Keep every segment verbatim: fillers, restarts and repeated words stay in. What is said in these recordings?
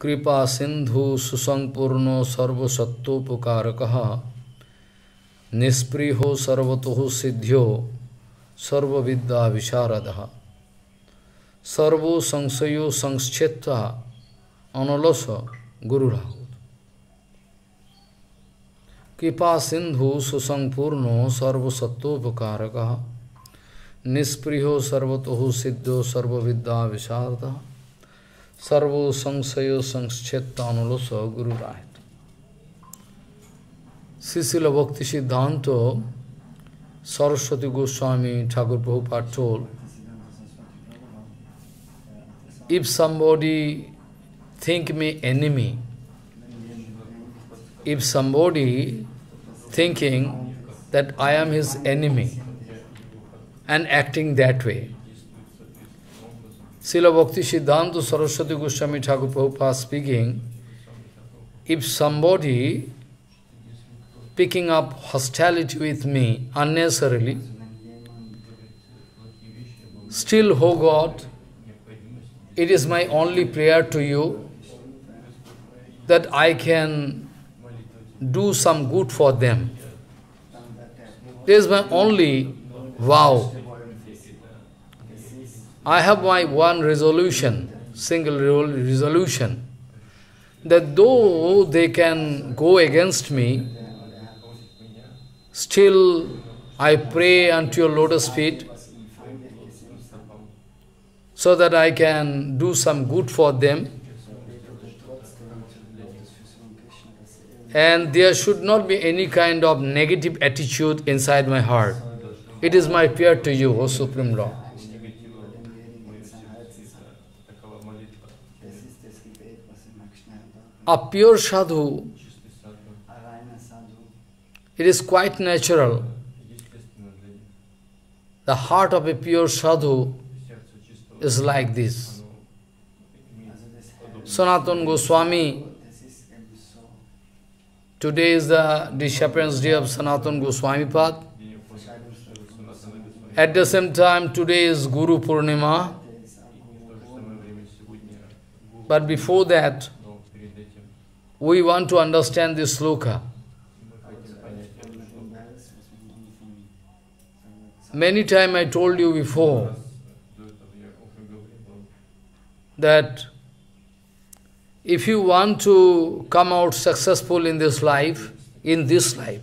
कृपा सिंधु सुसंपूर्ण सर्वसत्तोपकारकः निष्प्रियो सर्वतोः सिद्ध्यो सर्वविद्या विशारदः सर्वो संशयो संक्षेत्ता अनलस गुरुराहुत कृपा सिंधु सुसंपूर्ण सर्वसत्तोपकारकः निष्प्रियो सर्वतोः सिद्धो सर्वविद्या विशारदः सर्वो संशयो संक्षेत्ता अनलस गुरुराहुत। Srila Bhakti Siddhanta Saraswati Goswami Thakur Prabhupada told, if somebody think me enemy, if somebody thinking that I am his enemy and acting that way, Srila Bhakti Siddhanta Saraswati Goswami Thakur Prabhupada speaking, if somebody picking up hostility with me unnecessarily, still, oh God, it is my only prayer to you that I can do some good for them. This is my only vow. I have my one resolution, single resolution, that though they can go against me, still, I pray unto your lotus feet so that I can do some good for them. And there should not be any kind of negative attitude inside my heart. It is my prayer to you, O Supreme Lord. A pure sadhu, it is quite natural. The heart of a pure sadhu is like this. Sanatana Goswami, today is the disappearance day of Sanatana Goswami Pad. At the same time, today is Guru Purnima. But before that, we want to understand this sloka. Many times I told you before that if you want to come out successful in this life, in this life,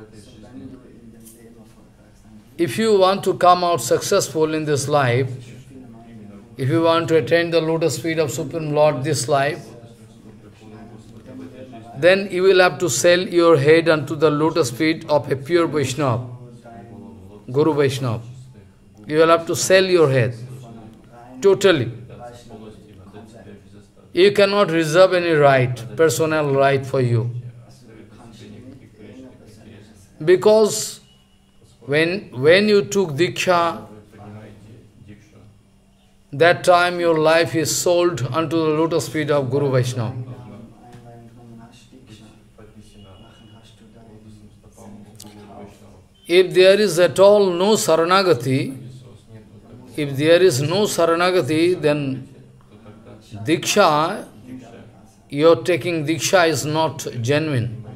if you want to come out successful in this life, if you want to attain the lotus feet of Supreme Lord this life, then you will have to sell your head unto the lotus feet of a pure Vaishnava. Guru Vaishnava. You will have to sell your head, totally. You cannot reserve any right, personal right for you. Because when, when you took Diksha, that time your life is sold unto the lotus feet of Guru Vaishnava. If there is at all no Saranagati, if there is no Saranagati, then Diksha, your taking Diksha is not genuine.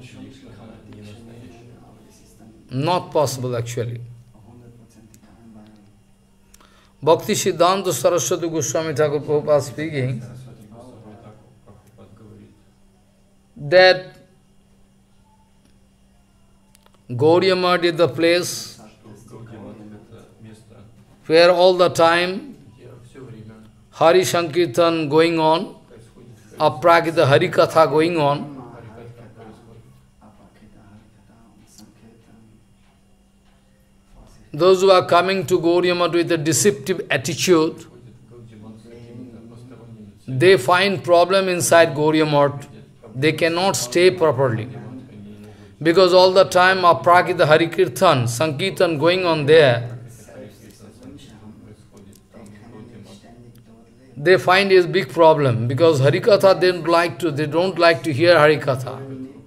Not possible actually. Bhakti Siddhanta Saraswati Goswami Thakur Prabhupada speaking that Gaudiya Math is the place where all the time Hari Sankirtan going on, Aprakita Hari Katha going on. Those who are coming to Gaudiya Math with a deceptive attitude, they find problem inside Gaudiya Math. They cannot stay properly. Because all the time Aprakita Hari Kirtan, Sankirtan going on there, they find is big problem because Harikatha they don't like to they don't like to hear Harikatha.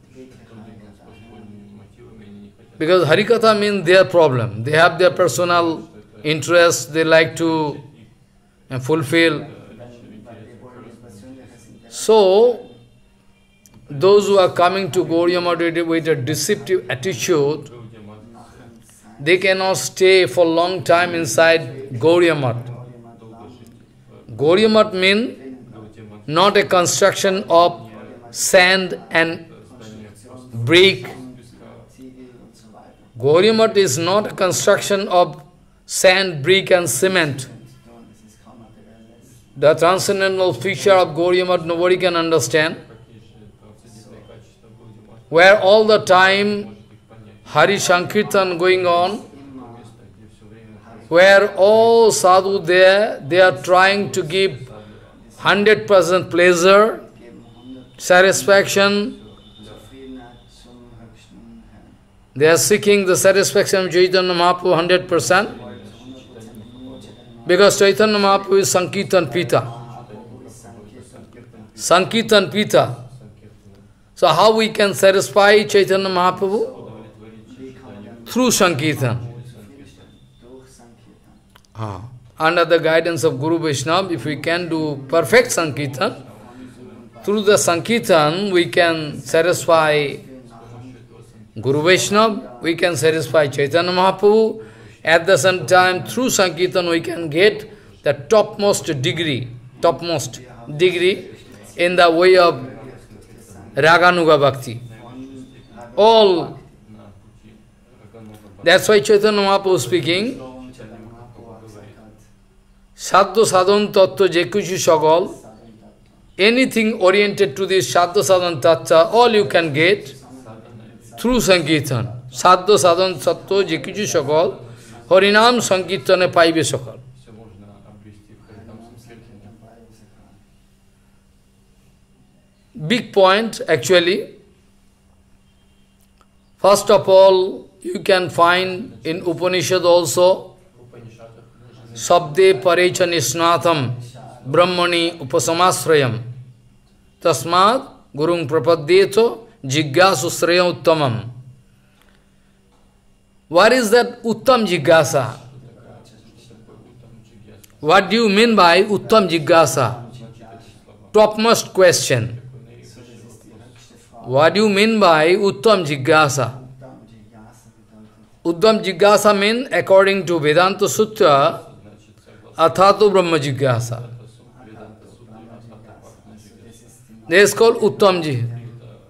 Because Harikatha means their problem. They have their personal interests, they like to fulfill. So those who are coming to Gauriya Math with a deceptive attitude, they cannot stay for long time inside Gauriya Math. Gauriya Math means not a construction of sand and brick. Gauriya Math is not a construction of sand, brick and cement. The transcendental feature of Gauriya Math nobody can understand. Where all the time Hari Sankirtan going on, where all sadhu there, they are trying to give one hundred percent pleasure, satisfaction. They are seeking the satisfaction of Chaitanya Mahaprabhu one hundred percent. Because Chaitanya Mahaprabhu is Sankirtan Pita. Sankirtan Pita. So how we can satisfy Chaitanya Mahaprabhu? Through Sankirtan. Ah. Under the guidance of Guru Vaishnava, if we can do perfect Sankirtan, through the Sankirtan we can satisfy Guru Vaishnava, we can satisfy Chaitanya Mahaprabhu. At the same time, through Sankirtan we can get the topmost degree, topmost degree in the way of Raganuga Bhakti. All. That's why Chaitanya Mahaprabhu speaking, Sadhu Sadhan Tattva Jekuchu Shagol, anything oriented to this Sadhu Sadhan Tattva, all you can get through Sankirtan. Sadhu Sadhan Tattva Jekuchu Shagol, Harinam Sankirtane Paibe Sakal. Big point, actually. First of all, you can find in Upanishad also, Sabde Parecha Nisnatham Brahmani Upasamasrayam Tasmad Gurung Prapadyeto Jiggasu Srayam Uttamam. What is that Uttam Jiggasa? What do you mean by Uttam Jiggasa? Topmost question. What do you mean by Uttam Jiggasa? Uttam Jiggasa means, according to Vedanta Sutra, Athato Brahma Jiggasa. This is called Uttam Jiggasa.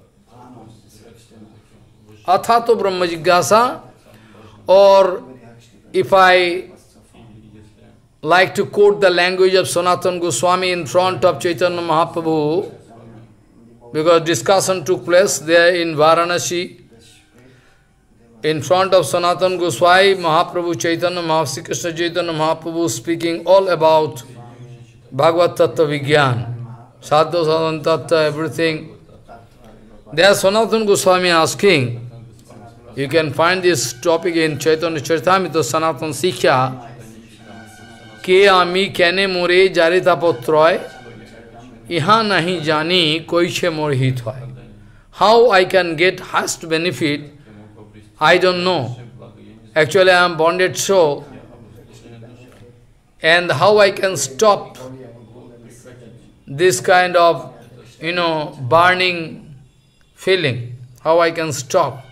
Athato Brahma Jiggasa, or if I like to quote the language of Sanatana Goswami in front of Chaitanya Mahaprabhu, because discussion took place there in Varanasi, in front of Sanatana Goswami, Mahaprabhu Chaitanya, Mahaprabhu Krishna Chaitanya Mahaprabhu speaking all about Bhagavad Tattva Vigyan, Sadhu Sadhan Tattva, everything. There Sanatana Goswami asking, you can find this topic in Chaitanya Charitamrita, Sanatana Sikhya, Ke ami kene more jarita potroy, iha nahi jani koiche more hit hoy. How I can get highest benefit, I don't know. Actually, I am bonded so, and how I can stop this kind of, you know, burning feeling, how I can stop.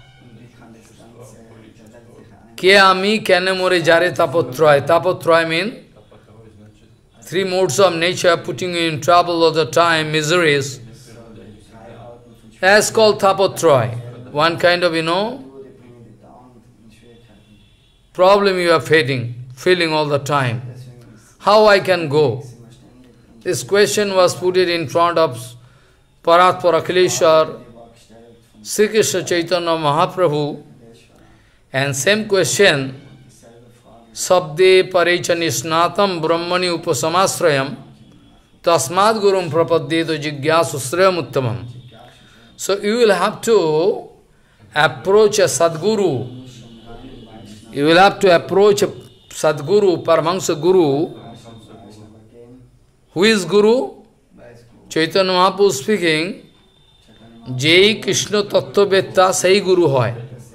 Ke ami kene more jare tapotroy. Tapotroy means three modes of nature putting you in trouble all the time, miseries. That's called tapotroy. One kind of, you know, problem you are feeling, feeling all the time. How I can go? This question was put in front of Paratpara Akhileshwar, Sri Krishna Chaitanya Mahaprabhu, and same question, Sabde Parecha Nisnatam Brahmani Upasamasrayam Tasmad Gurum Prapadyeto Jigyasu Srayam Uttamam. So you will have to approach a Sadguru. You will have to approach a Sadguru, Paramahansa Guru. Who is Guru? Chaitanya Mahaprabhu speaking, Jai Krishna Tattvavetta Sai Guru hoy.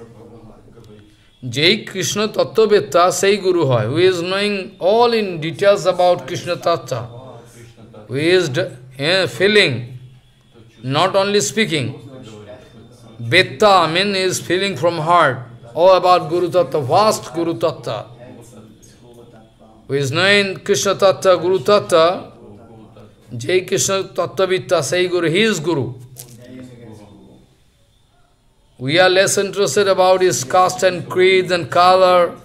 Jai Krishna Tattvavetta Sai Guru hoy, who is knowing all in details about Krishna Tattva, who is uh, feeling not only speaking. Betta means is feeling from heart. All about Guru Tattva, vast Guru Tattva. Who is knowing Krishna Tattva, Guru Tattva, Jai Krishna Tattva Vitta, say Guru, he is Guru. We are less interested about his caste and creed and color.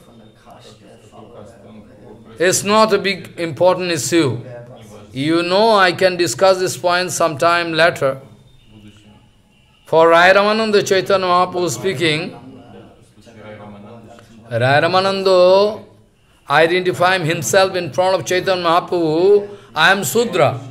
It's not a big important issue. You know, I can discuss this point sometime later. For Rai Ramananda Chaitanya Mahaprabhu speaking, Rai Ramananda identifying himself in front of Chaitanya Mahaprabhu, I am Sudra.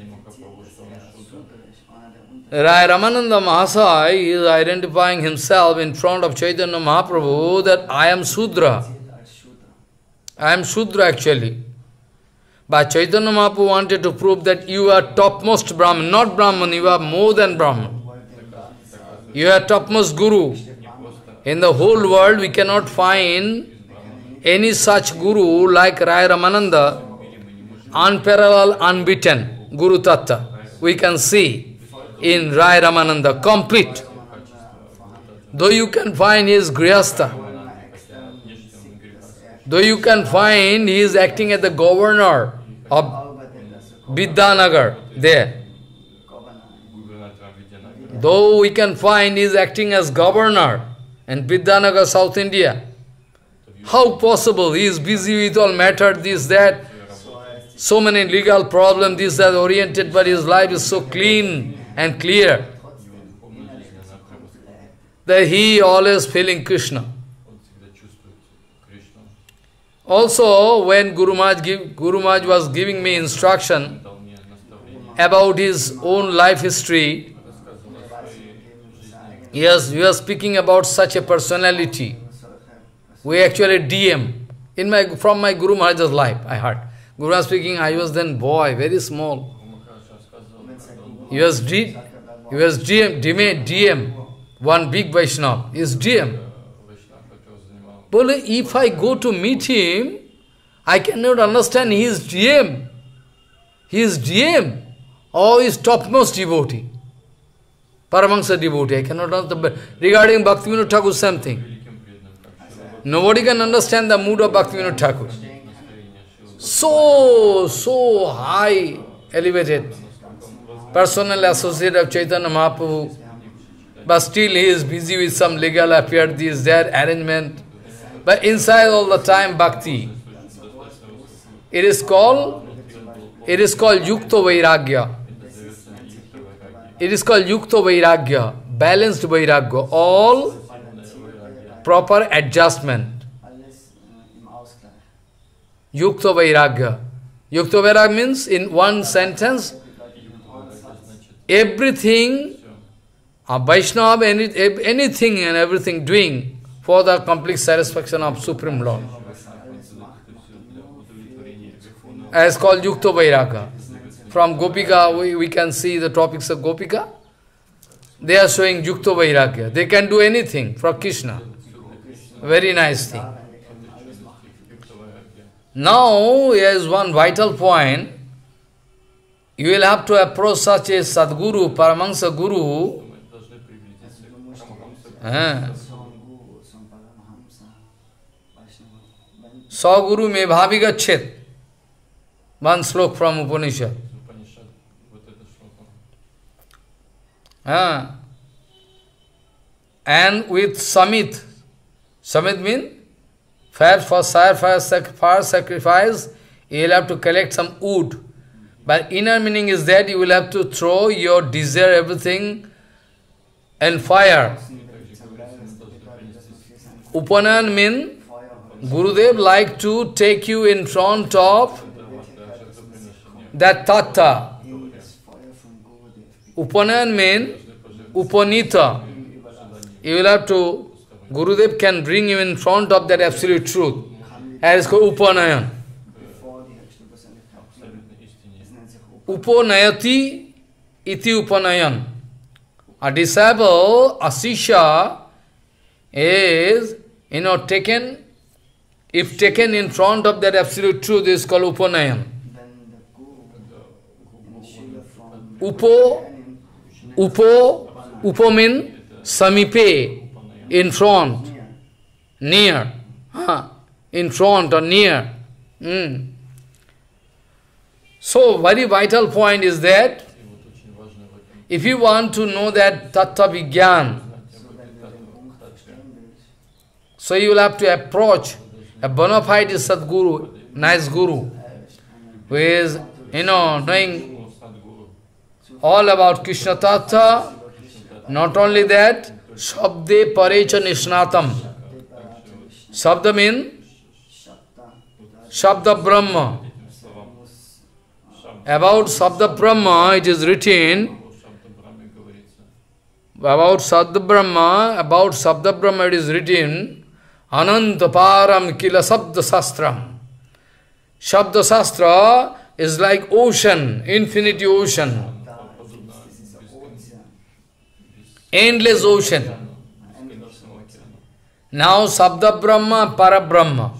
Rai Ramananda Mahasaya is identifying himself in front of Chaitanya Mahaprabhu that I am Sudra. I am Sudra actually. But Chaitanya Mahaprabhu wanted to prove that you are topmost Brahman, not Brahman, you are more than Brahman. You are topmost Guru. In the whole world we cannot find any such Guru like Rai Ramananda, unparalleled, unbeaten Guru Tattva. We can see in Rai Ramananda, complete. Though you can find his Grihastha, though you can find he is acting as the governor of Vidyanagar there. Though we can find he is acting as governor in Vidyanagar, South India. How possible? He is busy with all matter, this, that. So many legal problems, this, that, oriented, but his life is so clean and clear that he always feeling Krishna. Also, when Guru Maharaj, give, Guru Maharaj was giving me instruction about his own life history, yes, we are speaking about such a personality. We actually D M in my from my Guru Maharaj's life, I heard. Guru Maharaj speaking, I was then boy, very small. He was D, he was D M, D M, one big Vaishnava, he is D M. But if I go to meet him, I cannot understand he is D M. He is D M, or he is topmost devotee. Paramahansa devotee, I cannot understand. Regarding Bhaktivinoda Thakur, same thing. Nobody can understand the mood of Bhaktivinoda Thakur. So, so high, elevated, personal associate of Chaitanya Mahaprabhu, but still he is busy with some legal affair, this, that, arrangement. But inside all the time bhakti. It is called, it is called Yukta Vairagya. It is called Yukta Vairagya, balanced Vairagya, all proper adjustment. Yukta Vairagya. Yukta Vairagya means, in one sentence, everything, a Vaishnava, any, anything and everything doing for the complete satisfaction of Supreme Lord. As called Yukta Vairagya. From Gopika, we, we can see the topics of Gopika. They are showing Yukta Vairagya. They can do anything for Krishna. Very nice thing. Now, here is one vital point. You will have to approach such a Sadguru, Paramahansa Guru. Ah. Saguru me bhavi gachet. One slok from Upanishad. Ah. And with Samit. Samit means fire for fire, fire, fire sacrifice, you will have to collect some wood. But inner meaning is that you will have to throw your desire, everything, and fire. Upanayan means Gurudev like to take you in front of that tattva. Upanayan means Upanita. You will have to, Gurudev can bring you in front of that absolute truth. And it's called Upanayan. Upanayati iti Upanayan. A disciple, a Sisha, is, you know, taken, if taken in front of that absolute truth, is called Upanayan. Upo, Upo, upo means samipe, in front, near, huh? In front or near. Mm. So, very vital point is that, if you want to know that Tattva Vigyan, so you will have to approach a bona fide Sadguru, nice Guru, who is, you know, knowing all about Krishna Tattva. Not only that, Shabde Parecha Nishnatam. Shabda means Shabda Brahma. About Shabda Brahma, it is written, about Shabda Brahma, about Shabda Brahma it is written, Ananta Param Kila Shabda Sastram. Shabda Sastra is like ocean, infinity ocean, endless ocean. Now Shabda Brahma, Para Brahma.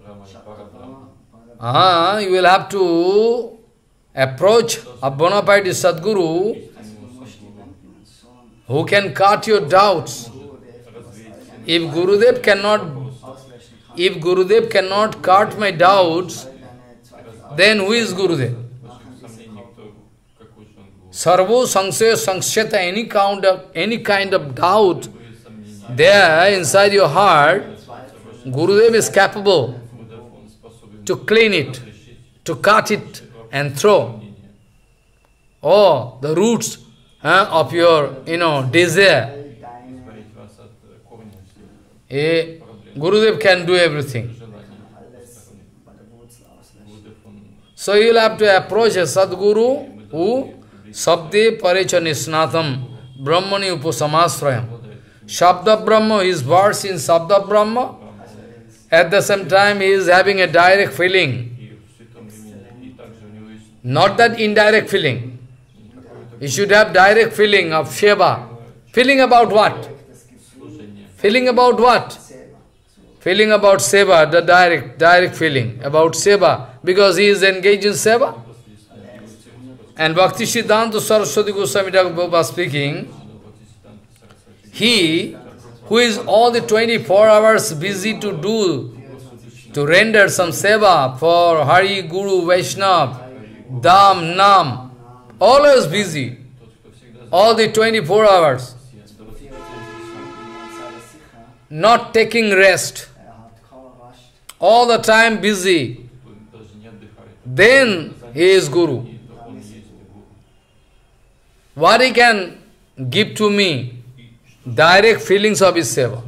Ah, you will have to approach a bona fide Sadguru who can cut your doubts. If Gurudev cannot, if Gurudev cannot cut my doubts, then who is Gurudev? Sarvo Sangsaya Sangsheta, any kind of any kind of doubt there inside your heart, Gurudev is capable to clean it, to cut it and throw. Oh, the roots uh, of your, you know, desire. Eh, Gurudev can do everything. So you will have to approach a Sadguru who Sabde Parecha Nisnatam Brahmani Upasamasrayam. Shabda Brahma, his verse in Shabda Brahma, at the same time he is having a direct feeling. Not that indirect feeling. You should have direct feeling of Seva. Feeling about what? Feeling about what? Feeling about Seva, the direct, direct feeling about Seva, because he is engaged in Seva. And Bhakti Siddhanta Saraswati Goswami Thakur was speaking, he who is all the twenty-four hours busy to do, to render some Seva for Hari, Guru, Vaishnava, Dham, Nam, always busy, all the twenty-four hours, not taking rest, all the time busy, then he is Guru. What he can give to me? Direct feelings of his seva.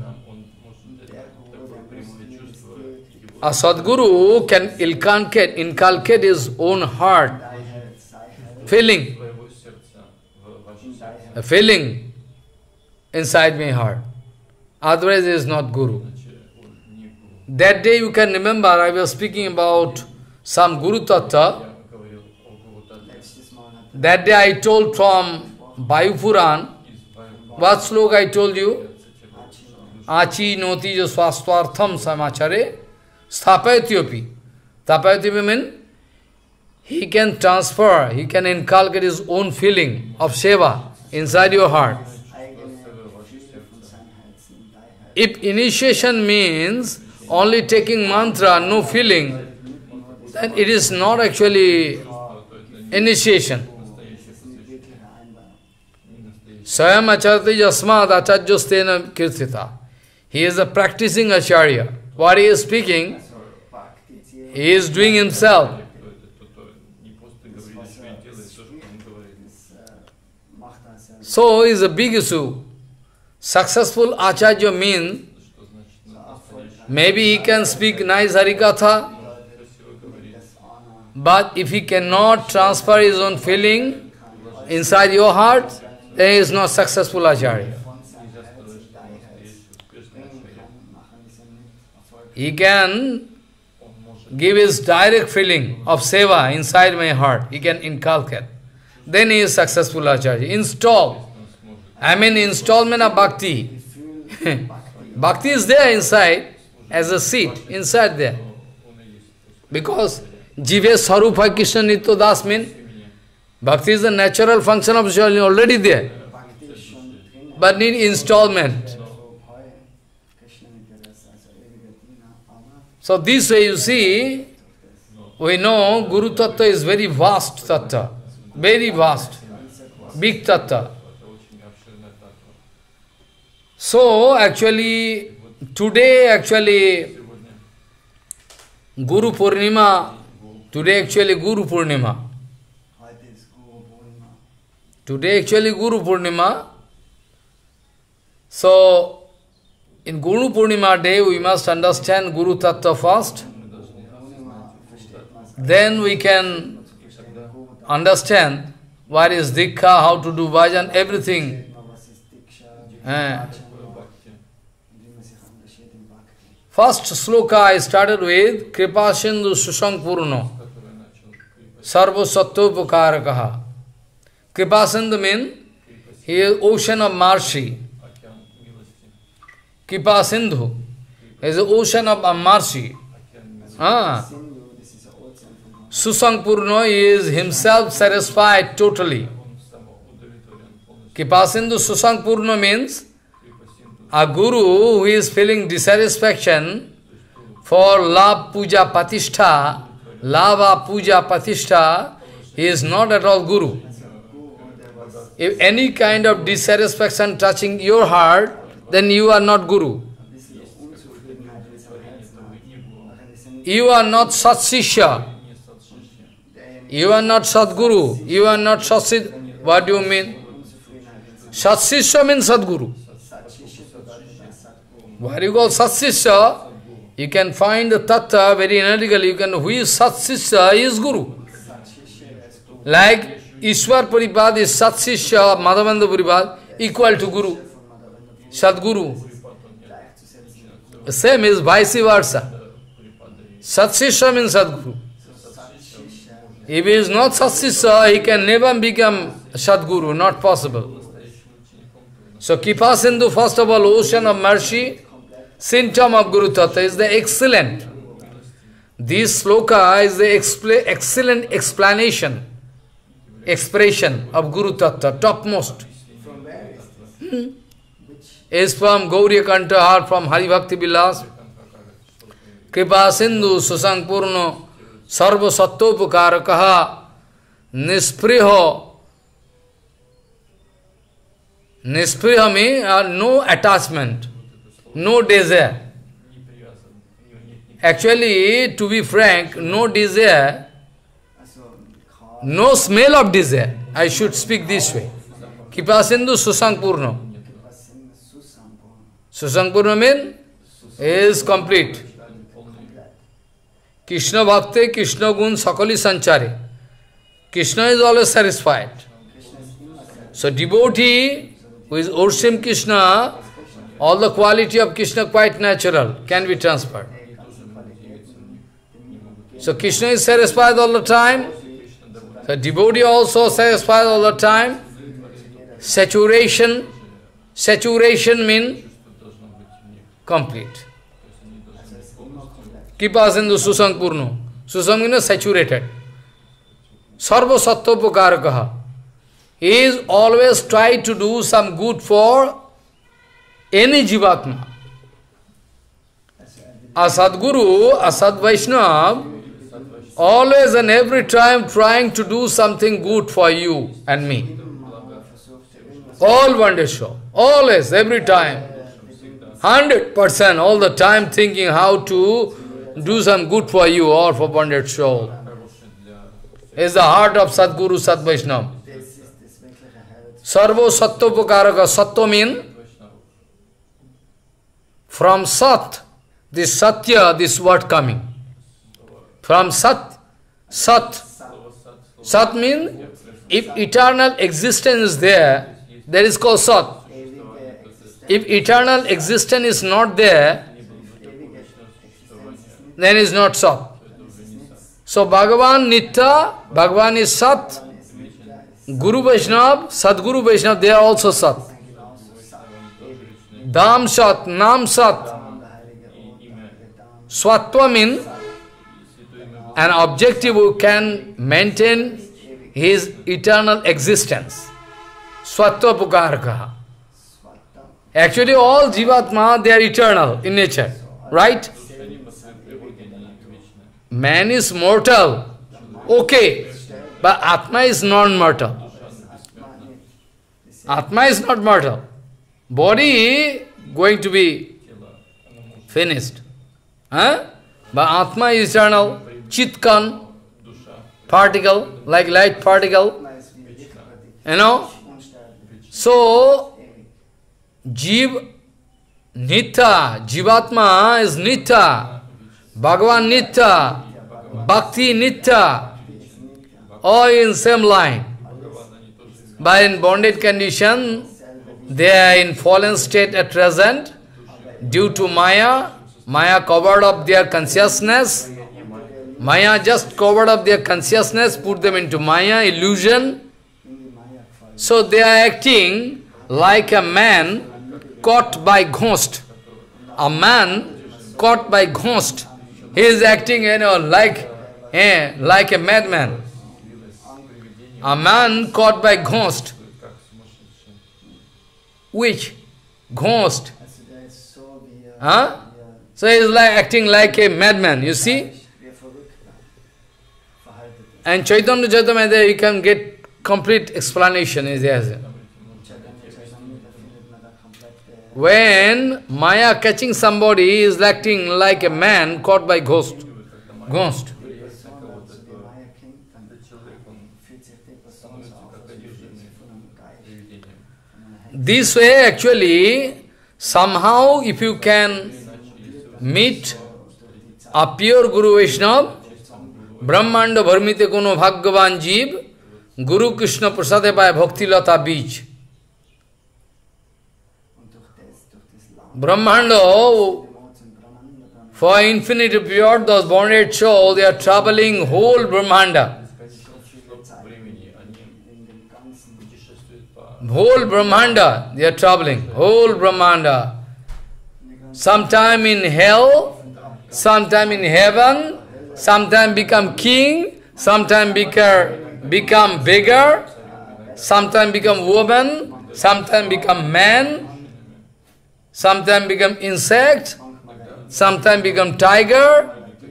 A Sadguru can inculcate, inculcate his own heart, feeling, a feeling inside my heart. Otherwise, he is not Guru. That day you can remember, I was speaking about some Guru Tattva. That day I told from Vayu Puran, what sloka I told you? Achi noti jo swastvartham samachare sthapayatyopi. Sthapayatyopi means he can transfer, he can inculcate his own feeling of seva inside your heart. If initiation means only taking mantra, no feeling, then it is not actually initiation. Swayam acharti jasmad acharjostena kirtita. He is a practicing acharya. What he is speaking, he is doing himself. So, he is a big issue. Successful acharya means, maybe he can speak nice harikatha, but if he cannot transfer his own feeling inside your heart, then he is not successful acharya. He can give his direct feeling of seva inside my heart. He can inculcate. Then he is successful acharya. Install. I mean installment of bhakti. Bhakti is there inside as a seat, inside there. Because Jive Sarupa Krishna Nitya Das means bhakti is the natural function of Shri already there. but need installment. So this way you see, we know Guru Tattva is very vast Tattva, very vast, big Tattva. So actually, today actually, Guru Purnima, today actually Guru Purnima. Today actually Guru Purnima. So, in Guru Purnima day, we must understand Guru Tattva first. Then we can understand what is Dikha, how to do bhajan, everything. Eh. First sloka I started with Kripa Sindhu Susang Purno Sarva Sattva Kripa Sindhu means he is ocean of mercy. Kripa Sindhu is the ocean of mercy. Ah. Susang Purno is himself satisfied totally. Kripa Sindhu Susang Purno means a guru who is feeling dissatisfaction for love, puja, patishtha, lava, puja, patishtha, he is not at all guru. If any kind of dissatisfaction touching your heart, then you are not guru. You are not Satsishya. You are not Sadguru. You are not Satsid. What do you mean? Satsishya means Sadguru. What you call Satsishya, you can find the Tattva very analytically. You can, who is Satsishya is Guru. Like Ishwar Paripad is Satsishya, Madhavendra Paripad, equal to Guru, Sadguru. The same is vice versa. Satsishya means Sadguru. If he is not Satsishya, he can never become Sadguru, not possible. So Kripa Sindhu, first of all, ocean of mercy, symptom of Guru Tattva is the excellent. This sloka is the expl excellent explanation, expression of Guru Tattva, topmost. Hmm. Is from Gauriya Kanta or from Hari Bhakti Vilas. Kripa Sindhu Susang Purno Sarva Sattopakarakaha Nispriho. Nispriha means uh, no attachment, no desire. Actually, to be frank, no desire, no smell of desire. I should speak this way. Kripa Sindhu Susang Purno. Susang Purno means is complete. Krishna Bhakti, Krishna Gun, Sakali Sanchari. Krishna is always satisfied. So devotee who is Ursim Krishna, all the quality of Krishna quite natural, can be transferred. So Krishna is satisfied all the time. So devotee also satisfied all the time. Saturation, saturation means complete. Kripa Sindhu Susang Purno. Susang means saturated. Sarva Sattopakarakaha. He is always try to do some good for any Jivatma. A Sadguru, a Sadvaishnava, always and every time trying to do something good for you and me. All Vandeshwa, always, every time. Hundred percent, all the time thinking how to do some good for you or for Pandit soul. Is the heart of Sadguru, Sadvaishnava. Sarvo Sattopakaraka, Satto means from Sat, this Satya, this word coming. From Sat, Sat. Sat means if eternal existence is there, that is called Sat. If eternal existence is not there, then is not Sat. So Bhagavan Nitya, Bhagavan is Sat. Guru Vaishnava, Sadguru Vaishnava, they are also Sat. Dham Sat, Nam Sat. Swatva means an objective who can maintain his eternal existence. Swatva Pukaraka. Actually all Jivatma, they are eternal in nature, right? Man is mortal, okay, but Atma is non-mortal. Atma is not mortal. Body going to be finished. Huh? But Atma is eternal. Chitkan, particle, like light particle. You know? So, Jiv, Nitya, Jivatma is Nitya. Bhagavan Nitya. Bhakti Nitya. All in same line. But in bonded condition, they are in fallen state at present, due to Maya. Maya covered up their consciousness. Maya just covered up their consciousness, put them into Maya, illusion. So they are acting like a man caught by ghost. A man caught by ghost. He is acting, you know, like, eh, like a madman. A man caught by ghost. Which? Ghost. Huh? So he is like acting like a madman, you see? And Chaitanya Charitamrita, you can get complete explanation is there. When Maya catching somebody, he is acting like a man caught by ghost. Ghost. This way, actually, somehow, if you can meet a pure Guru Vaishnava, Brahmanda Bharmite Kono Bhagavan Jeev, Guru Krishna Prasade Pai Bhakti Lata Beach. Brahmanda, for infinite period, those bonded souls, they are traveling whole Brahmanda. Whole Brahmanda, they are traveling, whole Brahmanda. Sometime in hell, sometime in heaven, sometime become king, sometime become, become beggar, sometime become woman, sometime become man, sometime become insect, sometime become tiger.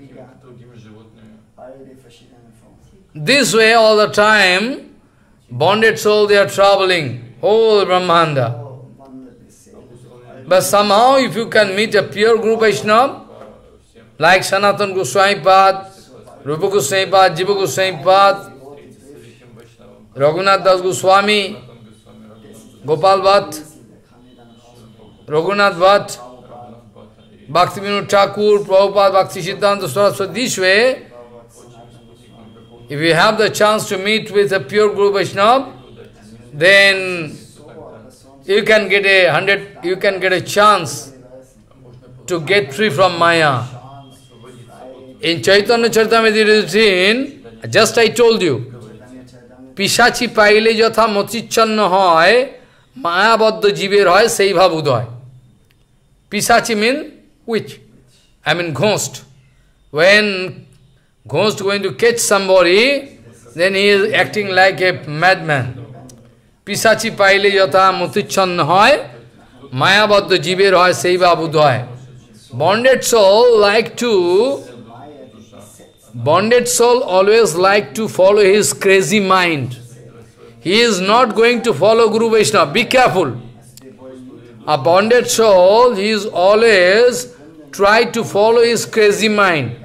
This way all the time, bonded soul, they are traveling, whole Brahmanda. But somehow, if you can meet a pure Guru Vaishnava, like Sanatana Goswami Pad, Rupa Goswami Pad, Jiva Goswami Pad, Raghunath Das Goswami, Gopal Bhatt, Raghunath Bhatt, Bhaktivinoda Thakur, Prabhupada, Bhakti Siddhanta Saraswati, this way, if you have the chance to meet with a pure Guru Vaishnava, then you can get a hundred, you can get a chance to get free from Maya. In Chaitanya Charitamrita it is written, just I told you, Pishachi paile jatha mochichanna hoy, Maya baddha jiber hoy, sei bhabud hoy. Pishachi mean which? I mean ghost. When ghost going to catch somebody, then he is acting like a madman. Pisachi paile yata mutichanna hoy, Maya baddha jiber hoy, sei bhabud hoy. Bonded soul like to, bonded soul always like to follow his crazy mind. He is not going to follow Guru Vaishnava. Be careful. A bonded soul, he is always try to follow his crazy mind.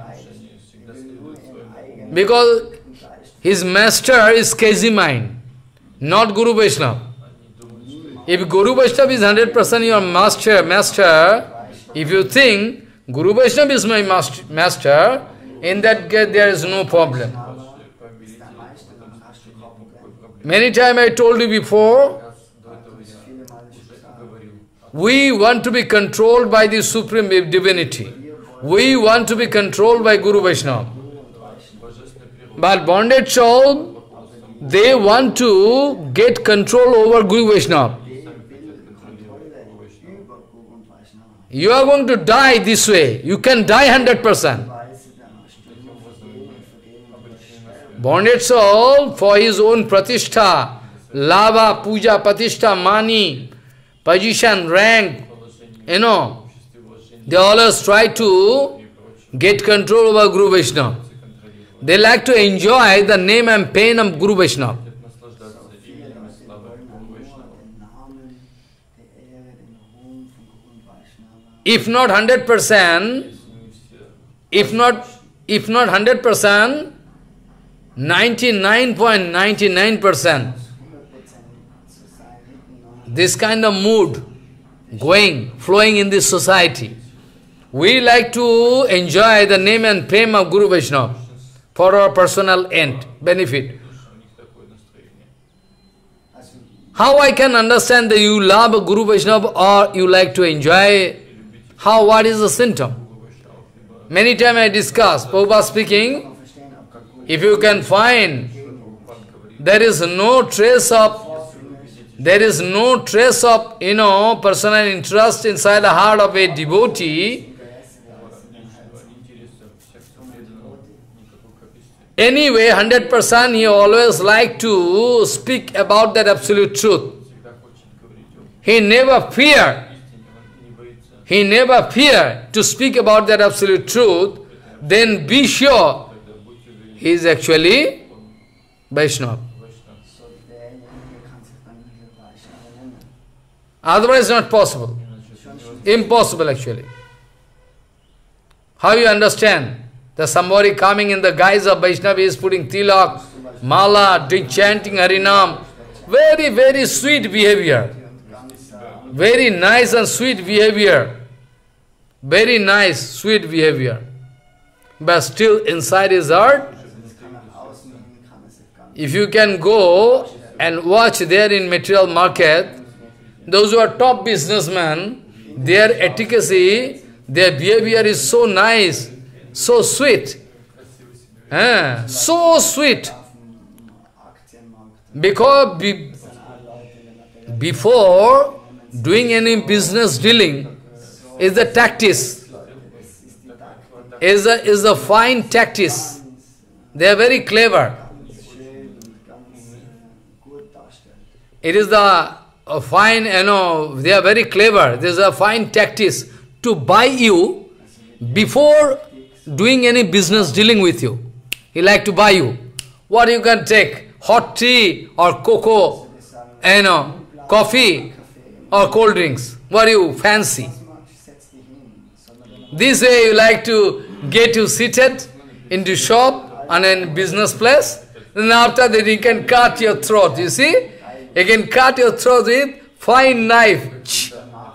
Because his master is crazy mind, not Guru Vaishnava. If Guru Vaishnava is one hundred percent your master, master, if you think Guru Vaishnava is my master, master, in that case there is no problem. Many times I told you before, we want to be controlled by the Supreme Divinity. We want to be controlled by Guru Vaishnava. But bonded soul, they want to get control over Guru Vaishnava. You are going to die this way. You can die one hundred percent. Bonded soul, for his own pratishtha, lava, puja, pratishtha, mani, position, rank, you know, they always try to get control over Guru Vaishnava. They like to enjoy the name and pain of Guru Vaishnava. If not hundred percent, if not, if not hundred percent, ninety-nine point nine nine percent, this kind of mood going, flowing in this society. We like to enjoy the name and fame of Guru Vaishnava for our personal end, benefit. How I can understand that you love Guru Vaishnava or you like to enjoy? How, what is the symptom? Many times I discuss, Prabhupada speaking, if you can find, there is no trace of, there is no trace of, you know, personal interest inside the heart of a devotee. Anyway, hundred percent he always like to speak about that absolute truth. He never fear. He never fear to speak about that absolute truth. Then be sure he is actually Vaishnava. Otherwise not possible. Impossible actually. How you understand? That somebody coming in the guise of Vaishnava is putting tilak, mala, doing chanting Harinam. Very, very sweet behavior. Very nice and sweet behavior. Very nice, sweet behavior. But still inside his heart, if you can go and watch there in material market, those who are top businessmen, their efficacy, their behavior is so nice, so sweet. Eh, so sweet. Because be, before doing any business dealing, is the tactics, is a, is a fine tactics. They are very clever. It is the a fine, you know, they are very clever. There is a fine tactics to buy you before doing any business dealing with you. He like to buy you. What you can take? Hot tea or cocoa, you know, coffee or cold drinks. What do you fancy? This way you like to get you seated into shop and in business place. Then after that you can cut your throat, you see? You can cut your throat with fine knife.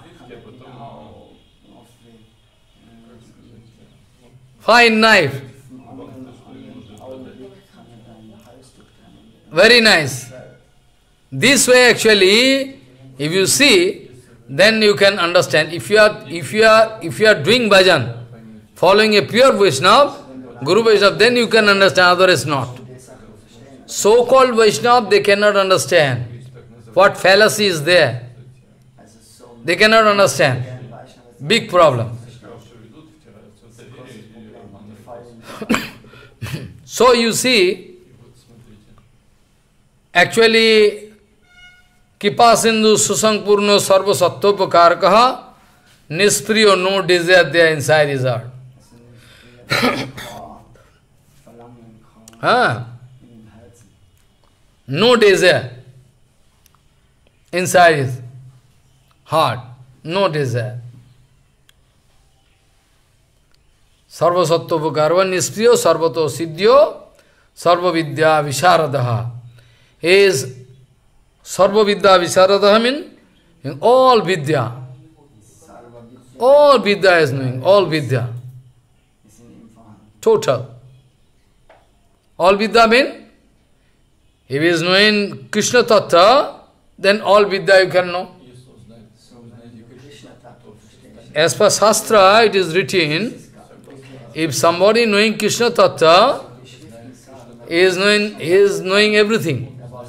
Fine knife. Very nice. This way actually, if you see, then you can understand. If you are if you are if you are doing bhajan, following a pure Vaishnava, Guru Vaishnava, then you can understand, otherwise not. So-called Vaishnava, they cannot understand. What fallacy is there? They cannot understand. Big problem. So you see, actually, Kipa Sindhu Susampurno Sarva Sattvopakarakaha, Nispriyo, no desire there inside his heart. Huh? No desire inside his heart. No desire. Sarva Sattvopakarva Nispriyo Sarvato Siddhyo Sarva Vidya Visharadaha. Is Sarva Vidya Visharadaha mean in all Vidya. All Vidya is knowing, all Vidya. Total. All Vidya mean, if he is knowing Krishna Tattva, then all Vidya you can know. As per Shastra, it is written, if somebody knowing Krishna Tattva, he is knowing, he is knowing everything.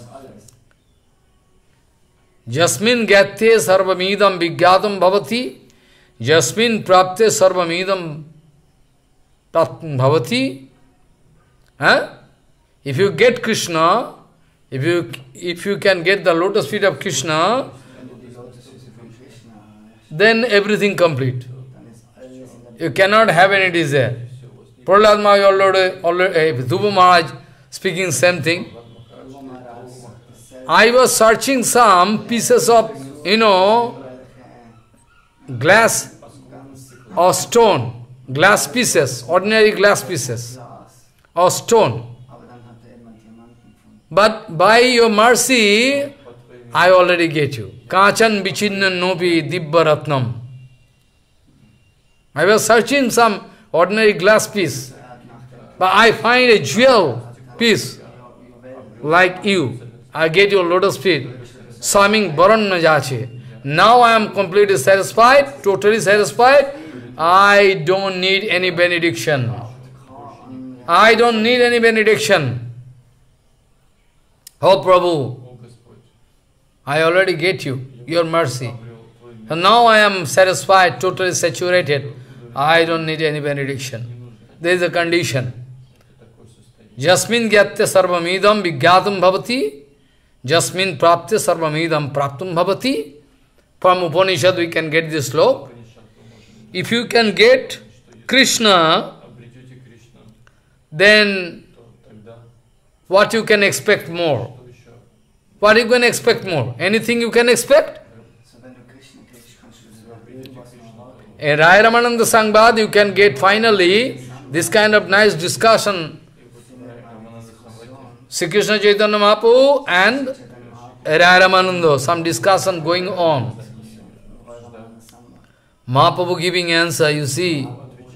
Jasmin gyate sarvamidam vigyatam bhavati, Jasmin prapte sarvamidam bhavati. Huh? If you get Krishna, if you if you can get the lotus feet of Krishna, then everything complete. You cannot have any desire. Prahlad Maharaj already, already uh, Dhruva Maharaj speaking same thing. I was searching some pieces of, you know, glass or stone, glass pieces, ordinary glass pieces or stone. But by your mercy, I already get you. Kachan vichinna nopi dibba ratnam. I was searching some ordinary glass piece, but I find a jewel piece like you. I get your lotus feet. Swaming Baran Najache. Now I am completely satisfied, totally satisfied. I don't need any benediction. I don't need any benediction. Oh Prabhu, I already get you, your mercy. And now I am satisfied, totally saturated. I don't need any benediction. There is a condition. Jasmin gyatya sarvamidam vigyatam bhavati. Jasmin praptya sarvamidam praptum bhavati. From Upanishad we can get this sloka. If you can get Krishna, then what you can expect more? What you can expect more? Anything you can expect? In Raya Ramananda Sangbad you can get finally this kind of nice discussion. Sri Krishna Chaitanya Mahaprabhu and Raya Ramananda, some discussion going on. Mahaprabhu giving answer, you see.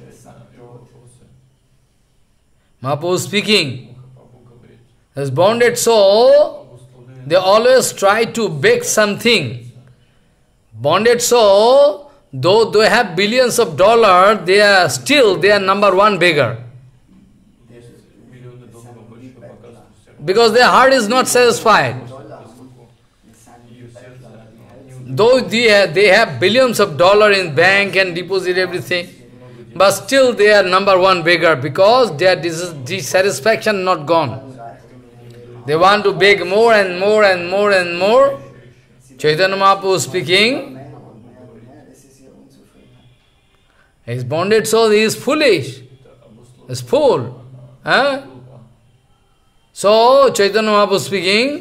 Mahaprabhu speaking. As bonded soul, they always try to beg something. Bonded soul, though they have billions of dollars, they are still they are number one beggar. Because their heart is not satisfied. Though they have, they have billions of dollars in bank and deposit everything, but still they are number one beggar because their dis dissatisfaction not gone. They want to beg more and more and more and more. Chaitanya Mahaprabhu speaking, his bonded soul is foolish, is fool. Huh? So Chaitanya Mahaprabhu speaking,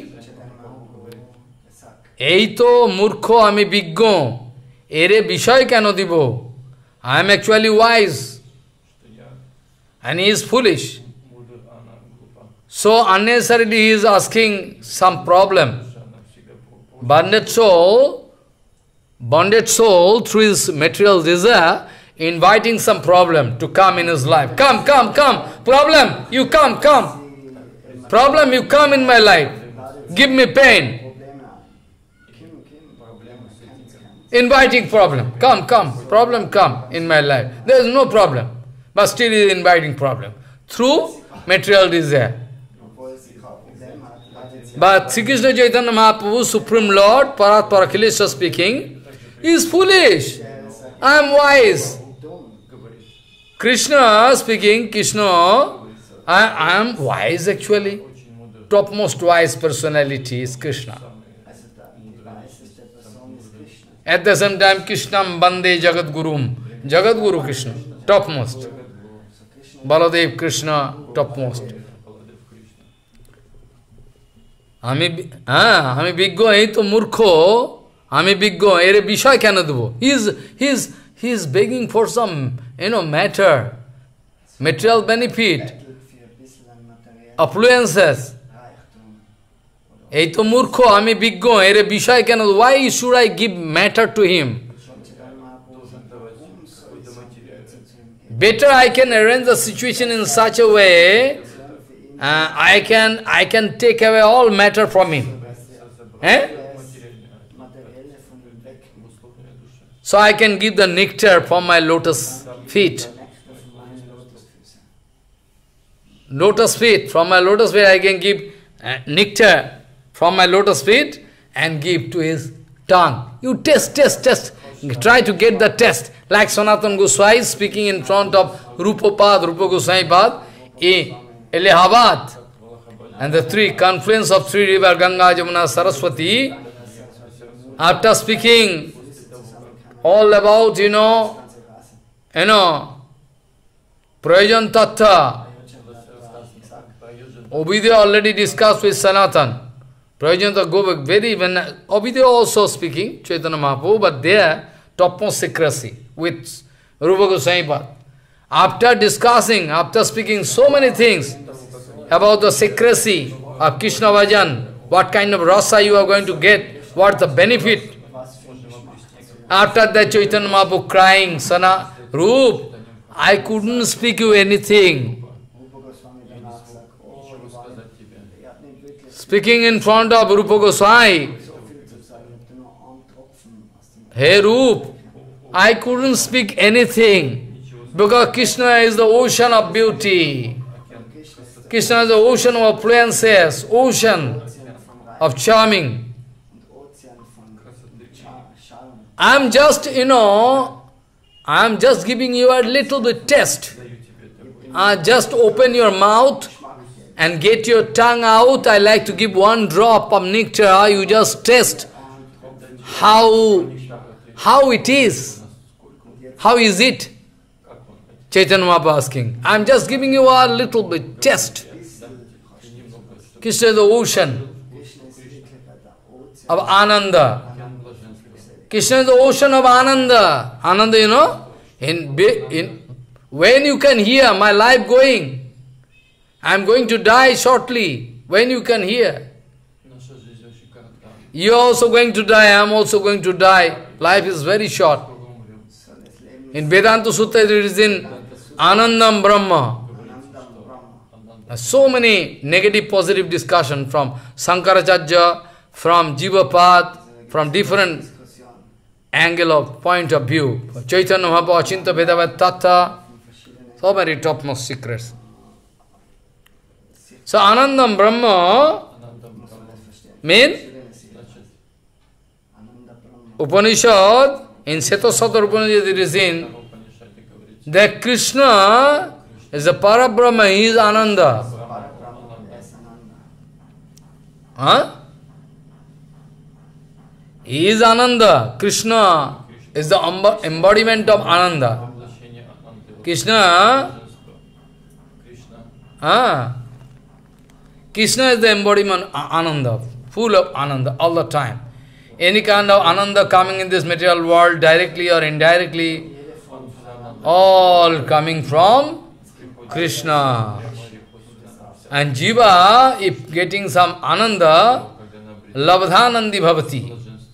Eito murkho ami biggo, ere bishay keno dibo. I am actually wise, and he is foolish. So unnecessarily he is asking some problem. Bonded soul, bonded soul through his material desire, inviting some problem to come in his life. Come, come, come, problem, you come, come. Problem, you come in my life. Give me pain. Inviting problem. Come, come. Problem come in my life. There is no problem. But still he is inviting problem. Through material desire. But Sri Krishna Chaitanya Mahaprabhu, Supreme Lord, Parat Parakileswar speaking, is foolish. I am wise. Krishna speaking, Krishna, I, I am wise actually. Topmost wise personality is Krishna. At the same time, Krishnam Bande Jagat Gurum. Jagat Guru Krishna, topmost. Baladev Krishna, topmost. Ami ami biggo ei to murkho, ami biggo, ere bishay kena debo. He is he is he is begging for some, you know, matter, material benefit, affluences. Ei to murkho, ami biggo, ere bishay kena debo. Why should I give matter to him? Better I can arrange the situation in such a way, uh, I can I can take away all matter from him. Eh? So I can give the nectar from my lotus feet. Lotus feet, from my lotus feet I can give uh, nectar from my lotus feet and give to his tongue. You test, test, test. Try to get the test. Like Sanatana Goswami speaking in front of Rupapad, Rupa Goswami Pad, in Allahabad. And the three confluence of three rivers, Ganga, Jamuna, Saraswati, After speaking all about, you know, you know, Prayojan Tattva, Ovidya already discussed with Sanatan. Prayojan Tattva, go back, very, when Ovidya also speaking, Chaitanya Mahaprabhu, but there, topmost secrecy with Rupa Goswami Pad. After discussing, after speaking so many things about the secrecy of Krishna Bhajan, what kind of rasa you are going to get, what the benefit. After that Chaitanya Mahaprabhu crying, Sana, Rup, I couldn't speak you anything. Speaking in front of Rupa Goswami, hey Rup, I couldn't speak anything. Because Krishna is the ocean of beauty. Krishna is the ocean of affluences, ocean of charming. I am just, you know, I am just giving you a little bit test. Uh, just open your mouth and get your tongue out. I like to give one drop of nectar. You just test how, how it is. How is it? Chaitanya Mahaprabhu asking. I am just giving you a little bit test. Krishna is the ocean of Ananda. Krishna is the ocean of Ananda. Ananda, you know, in, in when you can hear my life going, I am going to die shortly. When you can hear, you are also going to die, I am also going to die. Life is very short. In Vedanta Sutta it is in Anandam Brahma. So many negative positive discussion from Sankaracharya, from Jivapad, from different angle of point of view. Chaitanya Mahaprabhu, Achinta Vedavad Tattva, so many topmost secrets. So Anandam Brahma means Upanishad, in Setosatar Upanishad it is in that Krishna is a Parabrahma, he is Ananda. Huh? He is Ananda. Krishna is the embodiment of Ananda. Krishna, ah, Krishna is the embodiment of Ananda, full of Ananda all the time. Any kind of Ananda coming in this material world, directly or indirectly, all coming from Krishna. And Jiva, if getting some Ananda, Labdhanandi bhavati.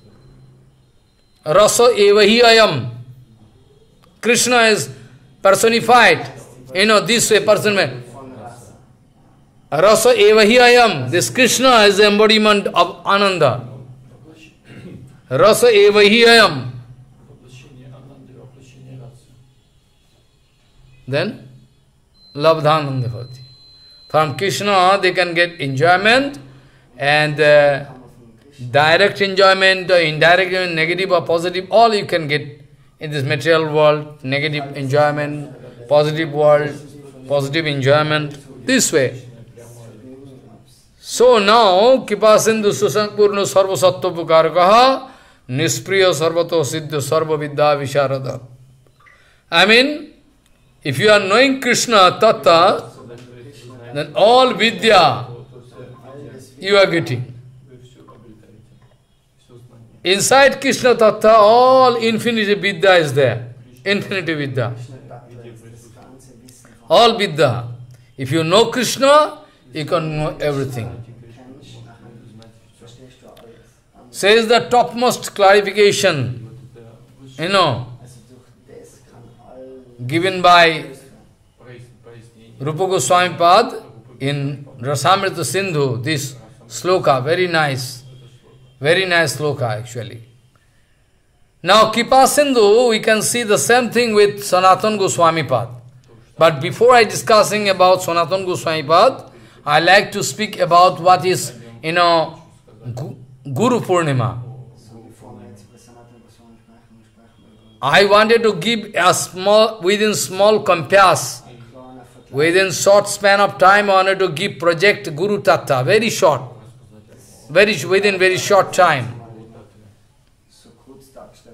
Rasa evahi ayam. Krishna is personified. You know, this way person may. Rasa evahi ayam. This Krishna is the embodiment of Ananda. Rasa evahi ayam. Then, Labdhananda bhavati. From Krishna they can get enjoyment and uh, direct enjoyment, or indirect, negative or positive, all you can get in this material world, negative enjoyment, positive world, positive enjoyment, this way. So now, Kipasindhu Susampurno Sarva Sattva Pukarakaha Nispriya Sarvato Siddha Sarva Vidya Visharada. I mean, if you are knowing Krishna Tattva, then all Vidya you are getting. Inside Krishna Tattva, all infinity Vidya is there. Infinity Vidya. All Vidya. If you know Krishna, you can know everything. Says the topmost clarification, you know, given by Rupa Goswami Pad in Rasamrita Sindhu, this sloka, very nice, very nice sloka actually. Now Kripa Sindhu, we can see the same thing with Sanatana Goswami Pad. But before I discussing about Sanatana Goswami Pad, I like to speak about what is, you know, Guru Purnima. I wanted to give a small, within small compass, within short span of time, I wanted to give project Guru Tattva, very short, very within very short time.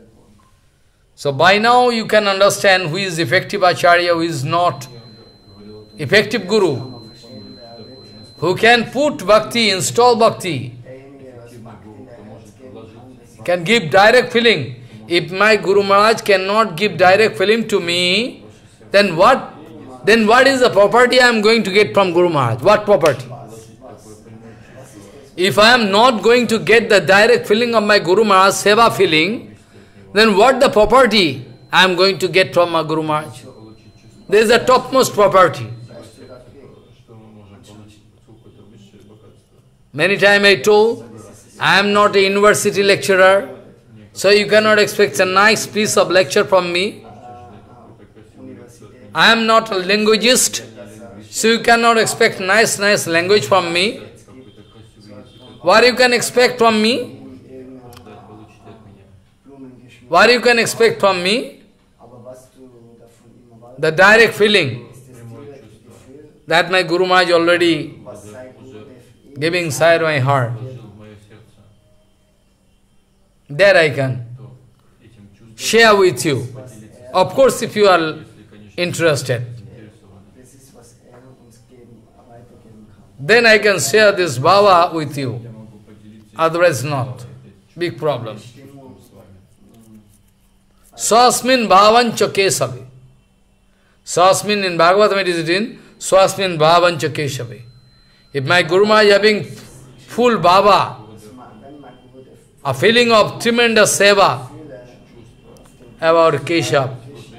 So by now you can understand who is effective Acharya, who is not. Effective Guru, who can put bhakti, install bhakti, can give direct feeling. If my Guru Maharaj cannot give direct feeling to me, then what? Then what is the property I am going to get from Guru Maharaj? What property? If I am not going to get the direct feeling of my Guru Maharaj, seva feeling, then what the property I am going to get from my Guru Maharaj? There is the topmost property. Many times I told, I am not a university lecturer, so you cannot expect a nice piece of lecture from me. I am not a linguist, so you cannot expect nice, nice language from me. What you can expect from me? What you can expect from me? The direct feeling that my Guru Maharaj already giving inside my heart. There I can share with you. Of course, if you are interested, then I can share this bhava with you. Otherwise not. Big problem. Swasmin bhavancha kesavi. Swasmin in Bhagavatam it is written, Swasmin bhavancha kesavi. If my Guru Maharaj is having full bhava, a feeling of tremendous seva about Keshav,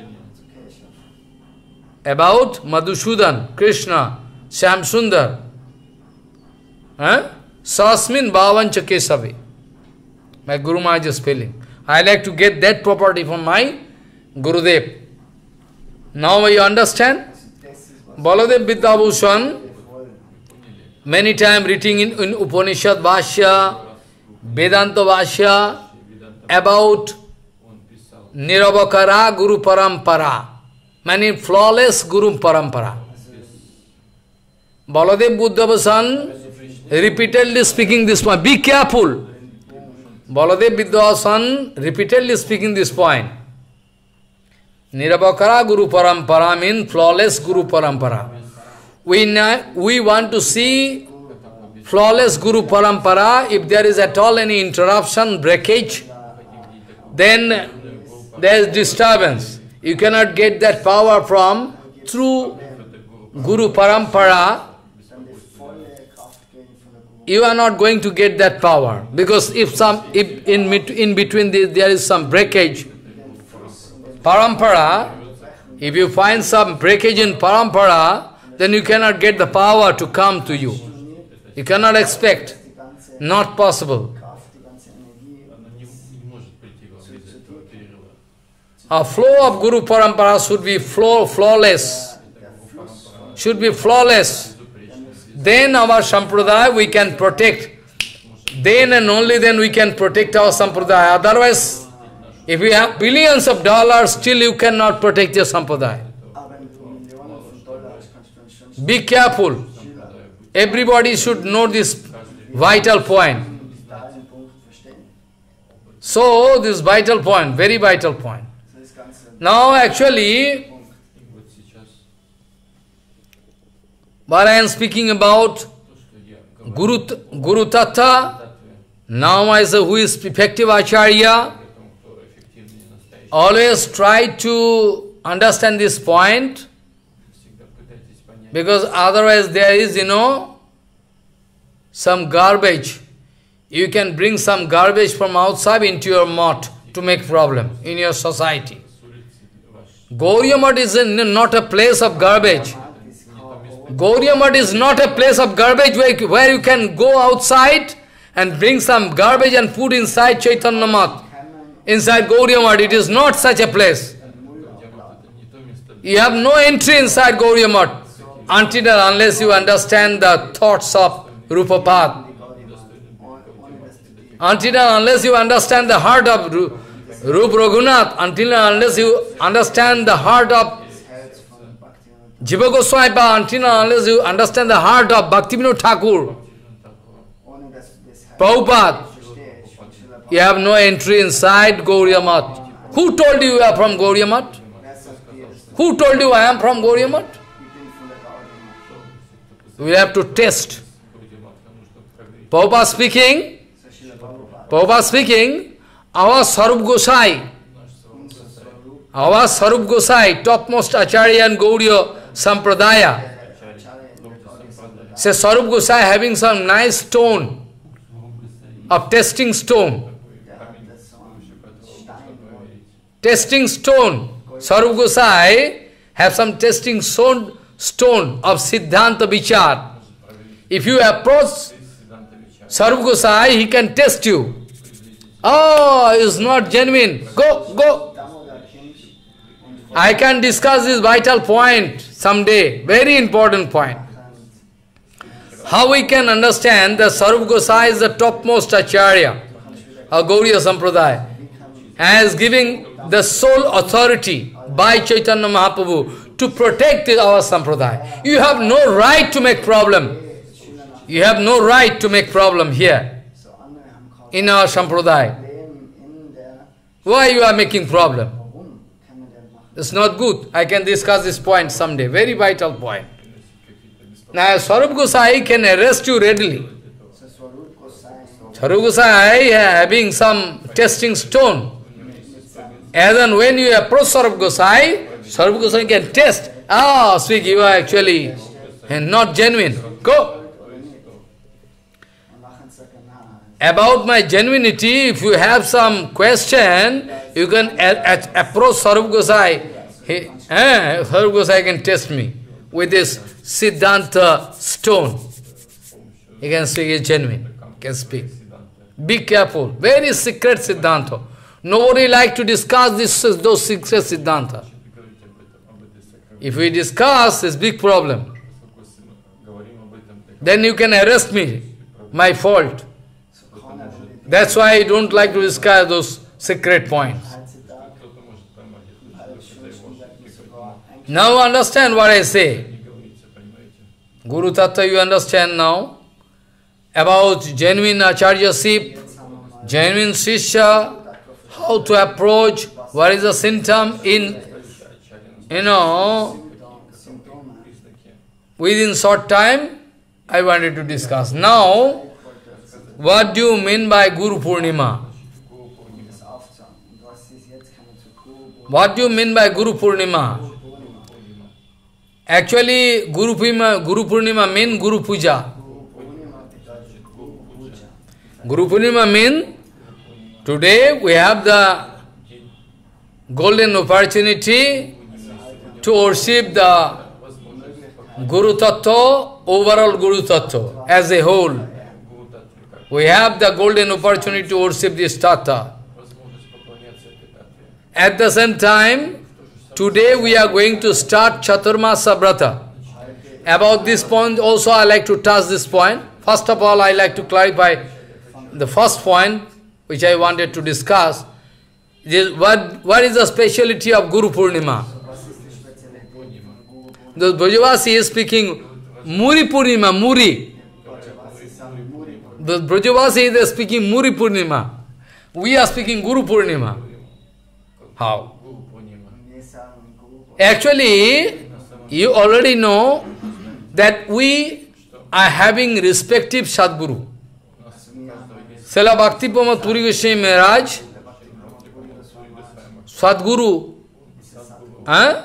about Madhusudan, Krishna, Shyamsundar, eh? Sasmin bhavancha kesavi. My Guru Maharaj is feeling. I like to get that property from my Gurudev. Now you understand? Baladev Vidyabhushan, many times reading in, in Upanishad Bhashya, Vedanta Bhashya, about Niravakara Guru Parampara, meaning flawless Guru Parampara. Baladev Vidyabhushan repeatedly speaking this point. Be careful. Baladev Vidyabhushan repeatedly speaking this point. Niravakara Guru Parampara means flawless Guru Parampara. We, we want to see flawless Guru Parampara. If there is at all any interruption, breakage, then there is disturbance. You cannot get that power from through Guru Parampara. You are not going to get that power. Because if some if in, in between this, there is some breakage, Parampara, if you find some breakage in Parampara, then you cannot get the power to come to you. You cannot expect. Not possible. A flow of Guru Parampara should be flow, flawless. Should be flawless. Then our Sampradaya we can protect. Then and only then we can protect our Sampradaya. Otherwise, if you have billions of dollars, still you cannot protect your Sampradaya. Be careful. Everybody should know this vital point. So, this vital point, very vital point. Now, actually, what I am speaking about Guru, Guru Tattva, now I say who is effective Acharya, always try to understand this point, because otherwise there is, you know, some garbage. You can bring some garbage from outside into your mott to make problem in your society. Gauriya Math is not a place of garbage. Gauriya Math is not a place of garbage where, where you can go outside and bring some garbage and put inside Chaitanya Math. Inside Gauriya Math, it is not such a place. You have no entry inside Gauriya Math until and unless you understand the thoughts of Rupapada. Until and unless you understand the heart of Rupa Raghunath, until and unless you understand the heart of Jiva Goswami, until and unless you understand the heart of Bhaktivinoda Thakur, Prabhupada, you have no entry inside Gauriya Math. Who told you you are from Gauriya Math? Who told you I am from Gauriya Math? We have to test. Prabhupada speaking, Prabhupada speaking, our Sarup Gosai, our Sarup Gosai, topmost Acharya and Gauriya Sampradaya, says Sarup Gosai having some nice stone, of testing stone. Testing stone. Sarup Gosai have some testing stone, stone of Siddhanta Vichar. If you approach Sarup Gosai, he can test you. Oh, it's not genuine. Go, go. I can discuss this vital point someday. Very important point. How we can understand that Sarup Gosai is the topmost Acharya of Gauriya Sampradaya, as giving the sole authority by Chaitanya Mahaprabhu to protect our Sampradaya. You have no right to make problem. You have no right to make problem here, in our Sampradaya. Why you are making problem? It's not good. I can discuss this point someday. Very vital point. Now, Sarup Gosai can arrest you readily. Sarup Gosai having some testing stone. And then when you approach Sarup Gosai, Sarup Gosai can test. Ah, speak, you are actually not genuine. Go. About my genuinity, if you have some question, you can approach Sarup Gosai. He, eh, Sarup Gosai can test me with this Siddhanta stone. He can speak, is genuine. He can speak. Be careful. Very secret Siddhanta. Nobody like to discuss this, those secret Siddhanta. If we discuss, it's big problem. Then you can arrest me. My fault. That's why I don't like to discuss those secret points. Now understand what I say. Guru Tattva you understand now. About genuine Acharyaship, genuine Shishya, how to approach, what is the symptom in, you know, within short time, I wanted to discuss. Now, what do you mean by Guru Purnima? What do you mean by Guru Purnima? Actually, Guru Purnima, Guru Purnima means Guru Puja. Guru Purnima means today we have the golden opportunity to worship the Guru Tattva, overall Guru Tattva as a whole. We have the golden opportunity to worship this Tattva. At the same time, today we are going to start Chaturmasa Vrata. About this point also I like to touch this point. First of all, I like to clarify the first point which I wanted to discuss. Is what, what is the speciality of Guru Purnima? The Brajavasi is speaking Muri Purnima, Muri. The Brajavasi is speaking Muri Purnima. We are speaking Guru Purnima. How? Actually, you already know that we are having respective Sadguru. Srila Bhakti Pramod Puri Goswami Maharaj, Sadguru. Huh?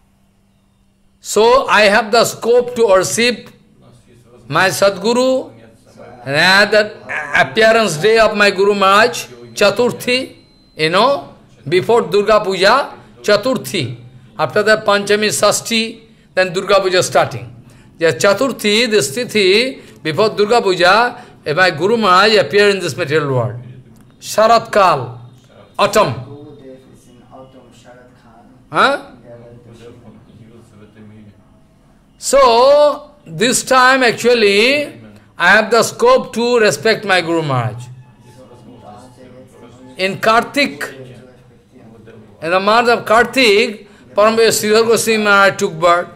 So I have the scope to worship my Sadguru, and I had the appearance day of my Guru Maharaj, Chaturthi, you know, before Durga Puja, Chaturthi. After that Panchami, Sashti, then Durga Puja starting. The Chaturthi, the Stithi, before Durga Puja, my Guru Maharaj appeared in this material world. Sharat Kal, autumn. Huh? So, this time actually, I have the scope to respect my Guru Maharaj. In Kartik, in the month of Kartik, Paramvira Sridhar Goswami Maharaj took birth.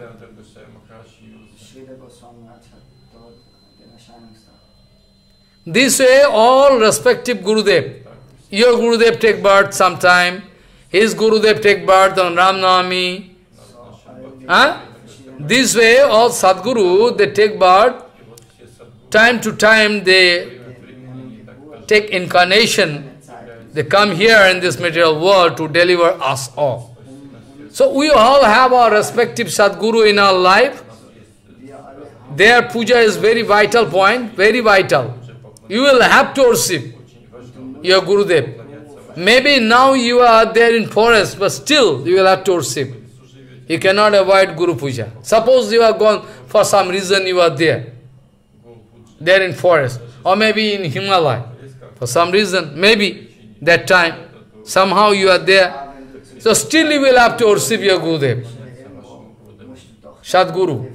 This way, all respective Gurudev, your Gurudev take birth sometime, his Gurudev take birth on Ram Navami. Huh? This way, all Sadguru, they take birth. Time to time, they take incarnation. They come here in this material world to deliver us all. So we all have our respective Sadguru in our life. Their puja is very vital point, very vital. You will have to worship your Gurudev. Maybe now you are there in forest, but still you will have to worship. You cannot avoid Guru Puja. Suppose you are gone, for some reason you are there, there in forest, or maybe in Himalaya, for some reason, maybe that time, somehow you are there. So still you will have to worship your Gurudev, Sadguru.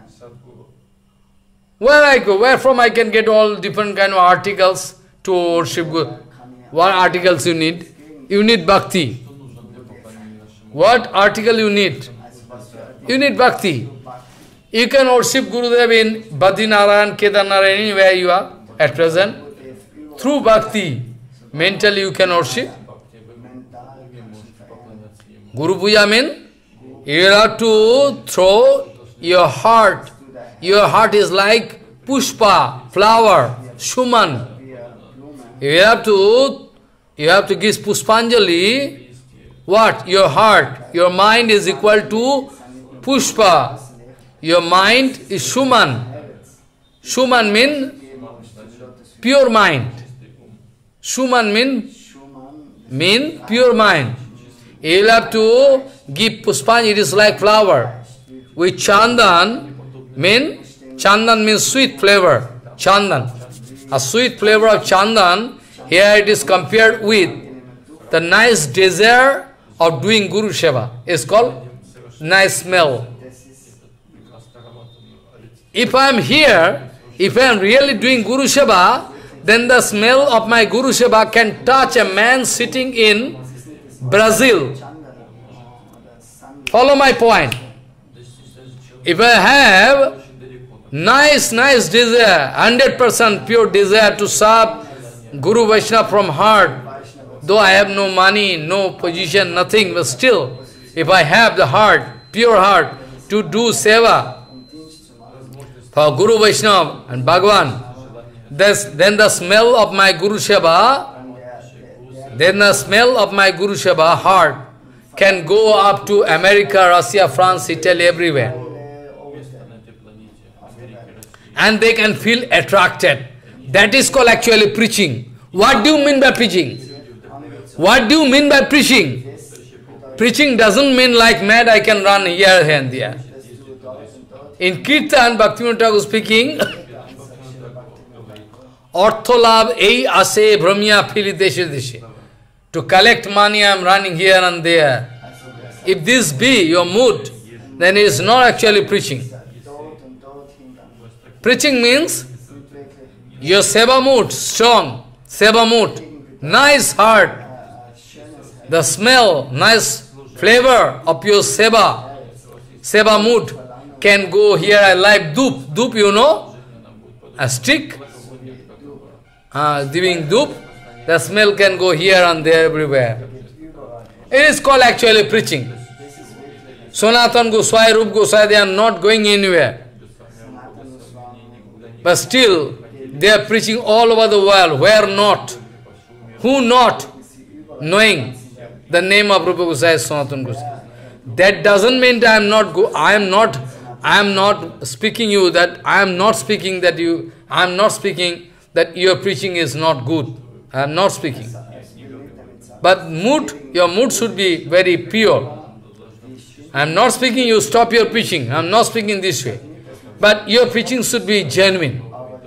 Where I go, where from I can get all different kind of articles to worship Guru? What articles you need? You need bhakti. What article you need? You need bhakti. You can worship Gurudev in Badrinarayan, Kedarnarayan, anywhere you are at present. Through bhakti, mentally you can worship. Guru Puja means you have to throw your heart. Your heart is like pushpa, flower, shuman. You have to, you have to give Pushpanjali. What? Your heart, your mind is equal to pushpa. Your mind is Shuman. Shuman means pure mind. Shuman means mean pure mind. You will have to give Pushpanjali, it is like flower. With Chandan, mean, Chandan means sweet flavor. Chandan. A sweet flavor of Chandan, here it is compared with the nice desire of doing Guru Seva. It's called nice smell. If I am here, if I am really doing Guru Seva, then the smell of my Guru Seva can touch a man sitting in Brazil. Follow my point. If I have nice, nice desire, one hundred percent pure desire to serve Guru Vaishnava from heart, though I have no money, no position, nothing, but still, if I have the heart, pure heart, to do seva for Guru Vaishnava and Bhagavan, this, then the smell of my Guru Seva, then the smell of my Guru Seva heart can go up to America, Russia, France, Italy, everywhere. And they can feel attracted. That is called actually preaching. What do you mean by preaching? What do you mean by preaching? Preaching doesn't mean like mad I can run here and there. In Kirtan, Bhaktivinoda Thakur speaking, Ortholab ei ase brahmya phili deshe deshe. To collect money I am running here and there. If this be your mood, then it is not actually preaching. Preaching means your seva mood, strong, seva mood, nice heart, the smell, nice flavor of your seva, seva mood can go here. I like dup, dup you know, a stick, uh, giving dup, the smell can go here and there everywhere. It is called actually preaching. Sanatana Goswami, Rupa Goswami, they are not going anywhere. But still, they are preaching all over the world. Where not? Who not knowing the name of Rupa Goswami, Sanatana Goswami? That doesn't mean that I am not go. I am not. I am not speaking you that I am not speaking that you. I am not speaking that your preaching is not good. I am not speaking. But mood, your mood should be very pure. I am not speaking. You stop your preaching. I am not speaking this way. But your preaching should be genuine.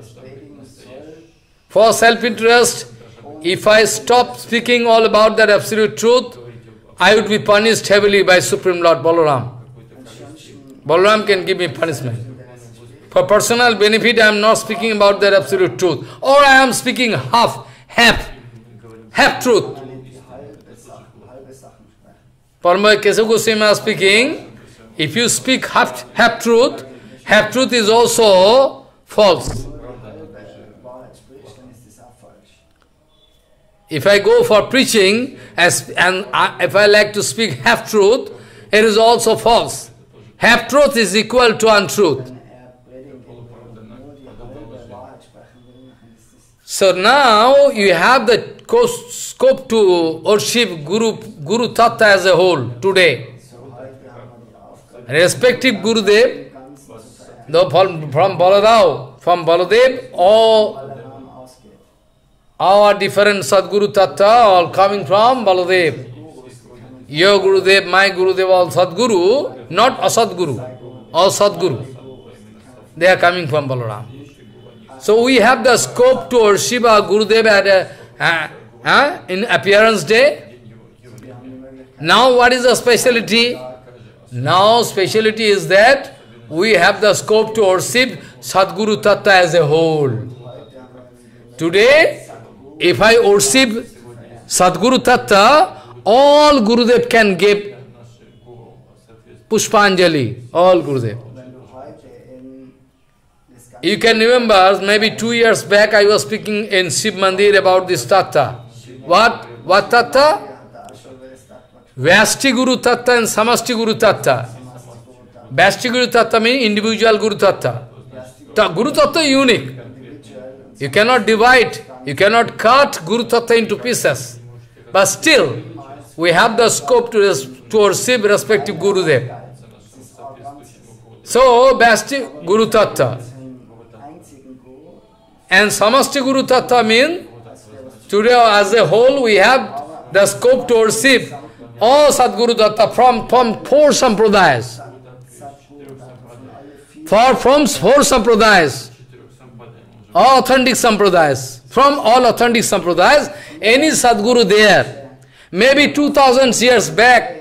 For self-interest, if I stop speaking all about that absolute truth, I would be punished heavily by Supreme Lord Balaram. Balaram can give me punishment. For personal benefit, I am not speaking about that absolute truth. Or I am speaking half, half, half truth. Parama Kesava Goswami is speaking, if you speak half, half truth, half truth is also false. If I go for preaching, as, and I, if I like to speak half-truth, it is also false. Half-truth is equal to untruth. So now you have the scope to worship Guru, Guru Tattva as a whole today. Respective Gurudev, though from, from Baladev, from Baladev, all our different Sadguru Tattva, all coming from Baladev. Your Gurudev, my Gurudev, all Sadguru, not Asadguru, all Sadguru. They are coming from Balaram. So we have the scope to worship our Gurudev at a, uh, uh, in appearance day. Now what is the speciality? Now speciality is that we have the scope to worship Sadguru Tattva as a whole. Today, if I worship Sadguru Tattva, all Gurudev can give Pushpanjali, all Gurudev. You can remember, maybe two years back I was speaking in Shiv Mandir about this Tattva. What? What Tattva? Vyasti Guru Tattva and Samasti Guru Tattva. Vyasti Guru Tattva means individual Guru Tattva. Ta Guru Tattva is unique. You cannot divide, you cannot cut Guru Tattva into pieces. But still, we have the scope to, to worship respective Gurudev. So, Vyasti Guru Tattva. And Samasti Guru Tattva means, today as a whole we have the scope to worship all Sadguru Tattva from, from four Sampradayas. For, from four Sampradayas, all authentic Sampradayas. From all authentic Sampradayas, any Sadguru there, maybe two thousand years back,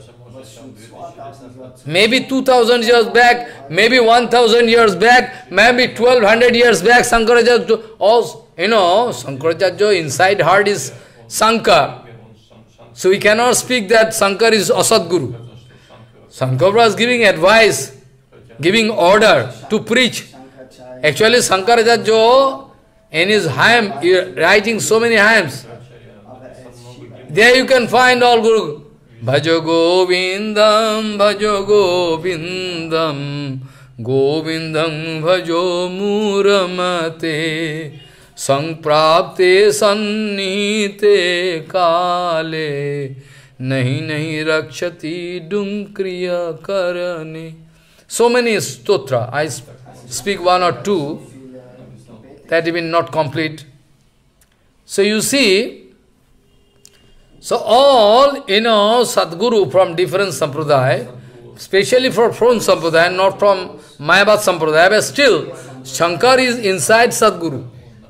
maybe two thousand years back, maybe one thousand years back, maybe twelve hundred years back, Shankaracharya, all, you know, Shankaracharya inside heart is Shankar. So we cannot speak that Shankar is Asadguru. Shankar was giving advice, giving order to preach. Actually, Shankaracharya in his hymn, writing so many hymns. There you can find all Guru. Bhajo Govindam, Bhajo Govindam, Govindam Bhajo Muramate, Sangprapte Sannite Kale, Nahi Nahi Rakshati Dunkriya Karane. So many stotra. I speak one or two, that even not complete. So you see, so all, you know, Sadguru from different Sampradaya, especially from from Sampradaya, not from Mayavad Sampradaya, but still, Shankar is inside Sadguru.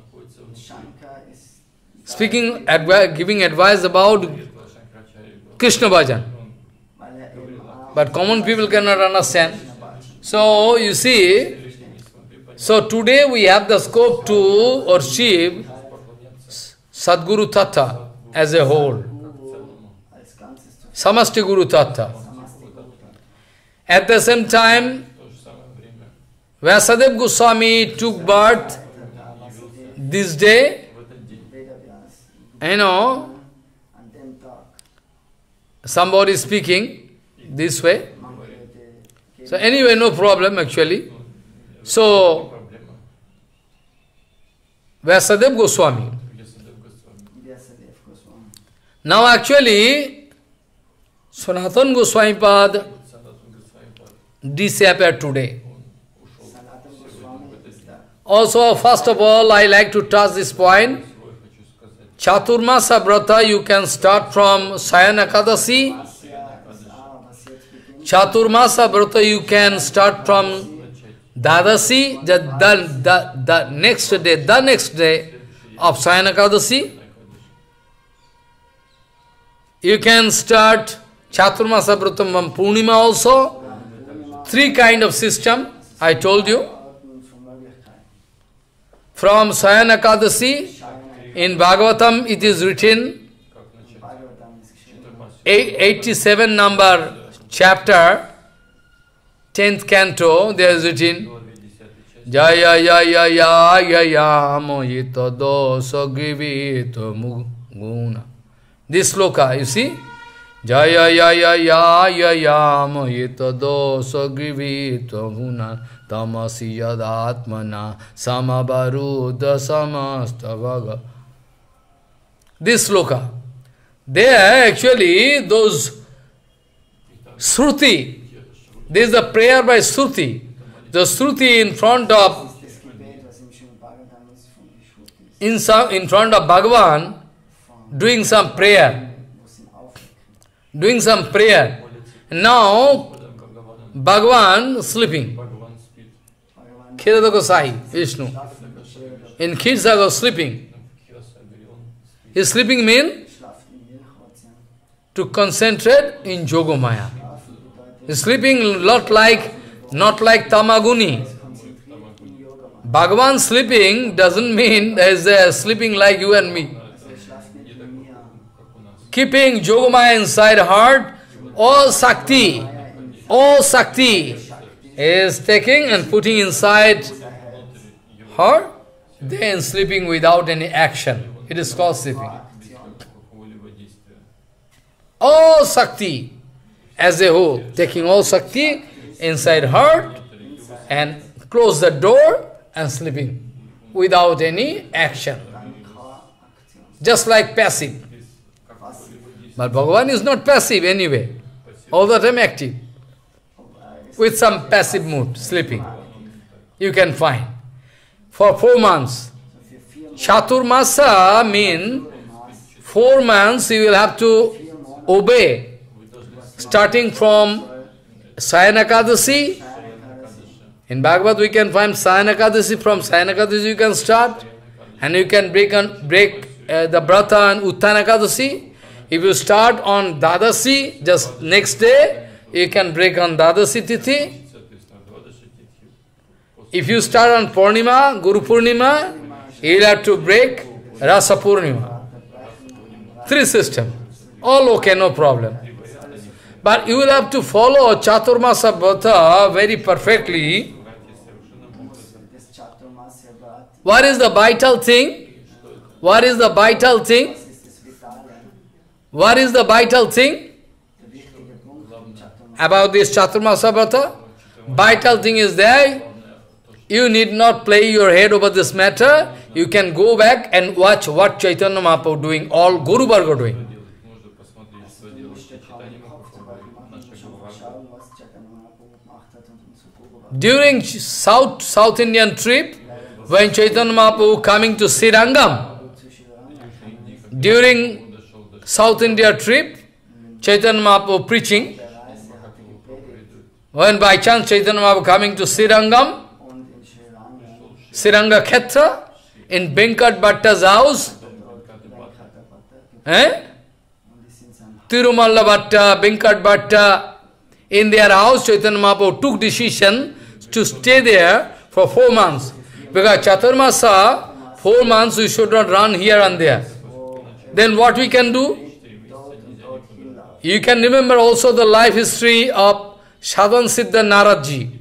Speaking, advi giving advice about Krishna Bhajan. But common people cannot understand. So, you see, so today we have the scope to worship Sadguru Tattva as a whole. Samasti Guru Tattva. At the same time, Vyasadeva Goswami took birth this day. You know, somebody speaking this way. So anyway, no problem actually. So, Vyasadeva Goswami. Now actually, Sanatana Goswami Pad disappeared today. Also, first of all, I like to touch this point. Chaturmasa Vrata you can start from Sayana Ekadasi. Chaturmasa Vrata you can start from Dadasi, the, the, the, the next day, the next day of Sayana Ekadasi. You can start Chaturmasa Vratam Purnima also. Three kind of system, I told you. From Sayana Ekadasi, in Bhagavatam it is written, eighty-seven number chapter, tenth canto, there is written, Jaya Jaya Jaya Jaya Mohita Dosa Grivita guna. This sloka, you see? Jaya ya ya ya ya ya mohita dosa grivita guna tamasi yadatmana samabaruda samasta vaga. This sloka. There actually those Shruti. This is the prayer by Shruti. The Shruti in front of in some in front of Bhagavan doing some prayer. Doing some prayer. Now Bhagavan sleeping. Khirada Gosai, Vishnu. In Khirsagar sleeping. His sleeping means to concentrate in Yogamaya. He's sleeping not like not like Tamaguni. Bhagavan sleeping doesn't mean there is a sleeping like you and me. Keeping Yogamaya inside heart, all Sakti, all Sakti is taking and putting inside her, then sleeping without any action. It is called sleeping. All Sakti as a whole, taking all Sakti inside heart and close the door and sleeping without any action. Just like passive. But Bhagavan is not passive anyway. All the time active. With some passive mood, sleeping. You can find. For four months. Chaturmasa means four months you will have to obey. Starting from Sayanakadasi. In Bhagavad we can find Sayanakadasi. From Sayanakadasi you can start. And you can break, on, break uh, the Brata and Uttanakadasi. If you start on Dadasi, just next day, you can break on Dadasi Tithi. If you start on Purnima, Guru Purnima, you will have to break Rasa Purnima. Three systems. All okay, no problem. But you will have to follow Chaturmasa Vrata very perfectly. What is the vital thing? What is the vital thing? What is the vital thing about this Chaturmasa Vrata? Vital thing is there. You need not play your head over this matter. You can go back and watch what Chaitanya Mahaprabhu doing, all Guru Varga doing. During South, South Indian trip, when Chaitanya Mahaprabhu coming to Srirangam, during South India trip, Chaitanya Mahaprabhu preaching. When by chance Chaitanya Mahaprabhu coming to Srirangam, Sriranga Khetra, in Venkat Bhatta's house, eh? Tirumalla Bhatta, Venkat Bhatta, in their house, Chaitanya Mahaprabhu took decision to stay there for four months. Because Chaturmasa, four months we should not run here and there. Then what we can do? You can remember also the life history of Sadhan Siddha Naradji.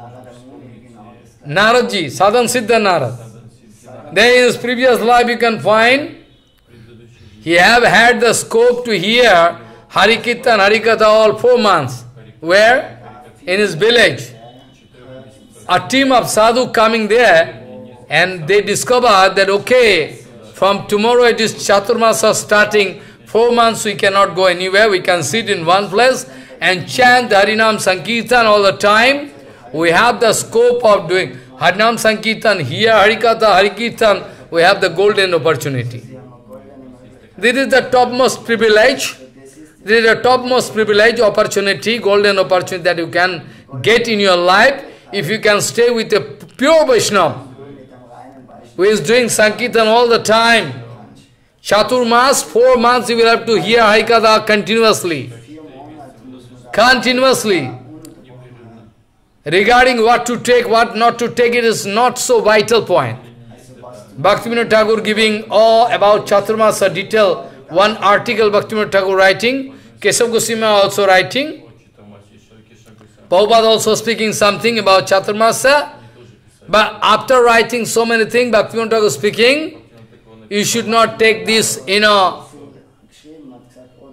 Naradji, Sadhan Siddha Narad. Then in his previous life you can find, he have had the scope to hear Harikirtan, Harikatha all four months. Where? In his village. A team of sadhu coming there and they discover that okay, from tomorrow it is Chaturmasa starting, four months we cannot go anywhere, we can sit in one place and chant Harinam Sankirtan all the time. We have the scope of doing Harinam Sankirtan here, Harikatha, Harikirtan, we have the golden opportunity. This is the topmost privilege, this is the topmost privilege, opportunity, golden opportunity that you can get in your life if you can stay with a pure Vaishnava who is doing Sankirtan all the time. Chaturmas, four months you will have to hear Harikatha continuously. Continuously. Regarding what to take, what not to take, it is not so vital point. Bhaktivinoda Thakur giving all about Chaturmasa detail, one article Bhaktivinoda Thakur writing, Keshav Goswami also writing, Prabhupada also speaking something about Chaturmasa, but after writing so many things, Bhaktivinoda Thakur speaking, you should not take this, you know,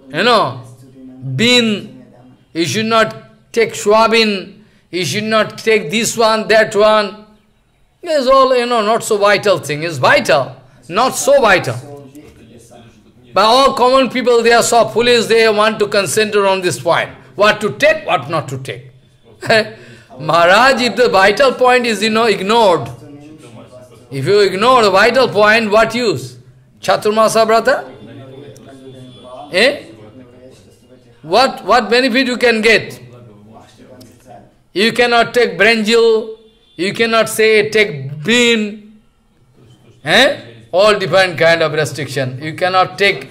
you know, bean, you should not take soybean, you should not take this one, that one. It's all, you know, not so vital thing. It's vital, not so vital. But all common people, they are so foolish, they want to concentrate on this point. What to take, what not to take. Maharaj, if the vital point is, you know, ignored, if you ignore the vital point, what use? Chaturmasa Vrata? Eh? What, what benefit you can get? You cannot take brinjal, you cannot say take bean, eh? All different kind of restriction. You cannot take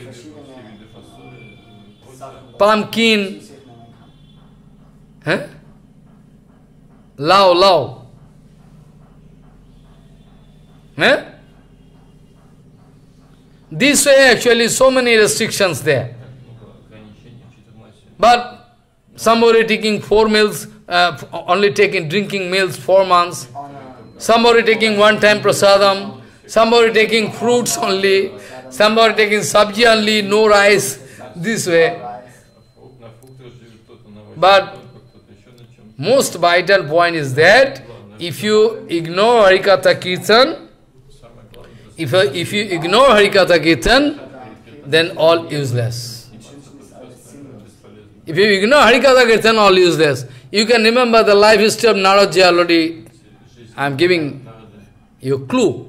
pumpkin, eh? Lau, lau. Eh? This way actually so many restrictions there. But somebody taking four meals, uh, only taking drinking meals four months. Somebody taking one time prasadam. Somebody taking fruits only. Somebody taking sabji only, no rice. This way. But most vital point is that if you ignore Harikatha Kirtan, if, if you ignore Harikatha Kirtan, then all useless. If you ignore Harikatha Kirtan, all useless. You can remember the life history of Naradji already. I am giving you a clue.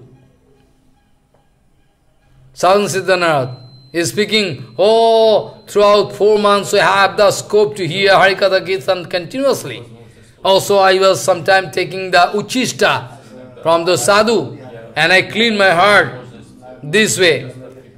Sadhana Siddha Narad is speaking, oh, throughout four months I have the scope to hear Harikatha Kirtan continuously. Also I was sometime taking the Uchishta from the sadhu and I clean my heart this way.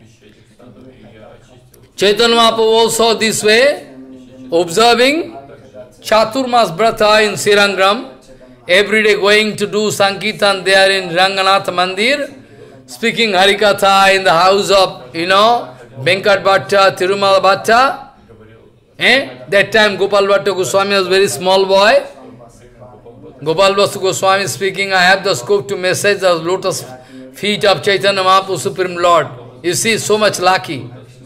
Chaitanya Mahaprabhu also this way, observing Chaturmas Vrata in Srirangram, every day going to do Sankirtan there in Ranganath Mandir, speaking Harikatha in the house of, you know, Venkat Bhatta, Tirumala Bhatta. Eh? That time Gopal Bhatta Goswami was very small boy. Gopal Bhatta Goswami speaking, I have the scope to message the lotus feet of Chaitanya Mahaprabhu, Supreme Lord. You see, so much lucky.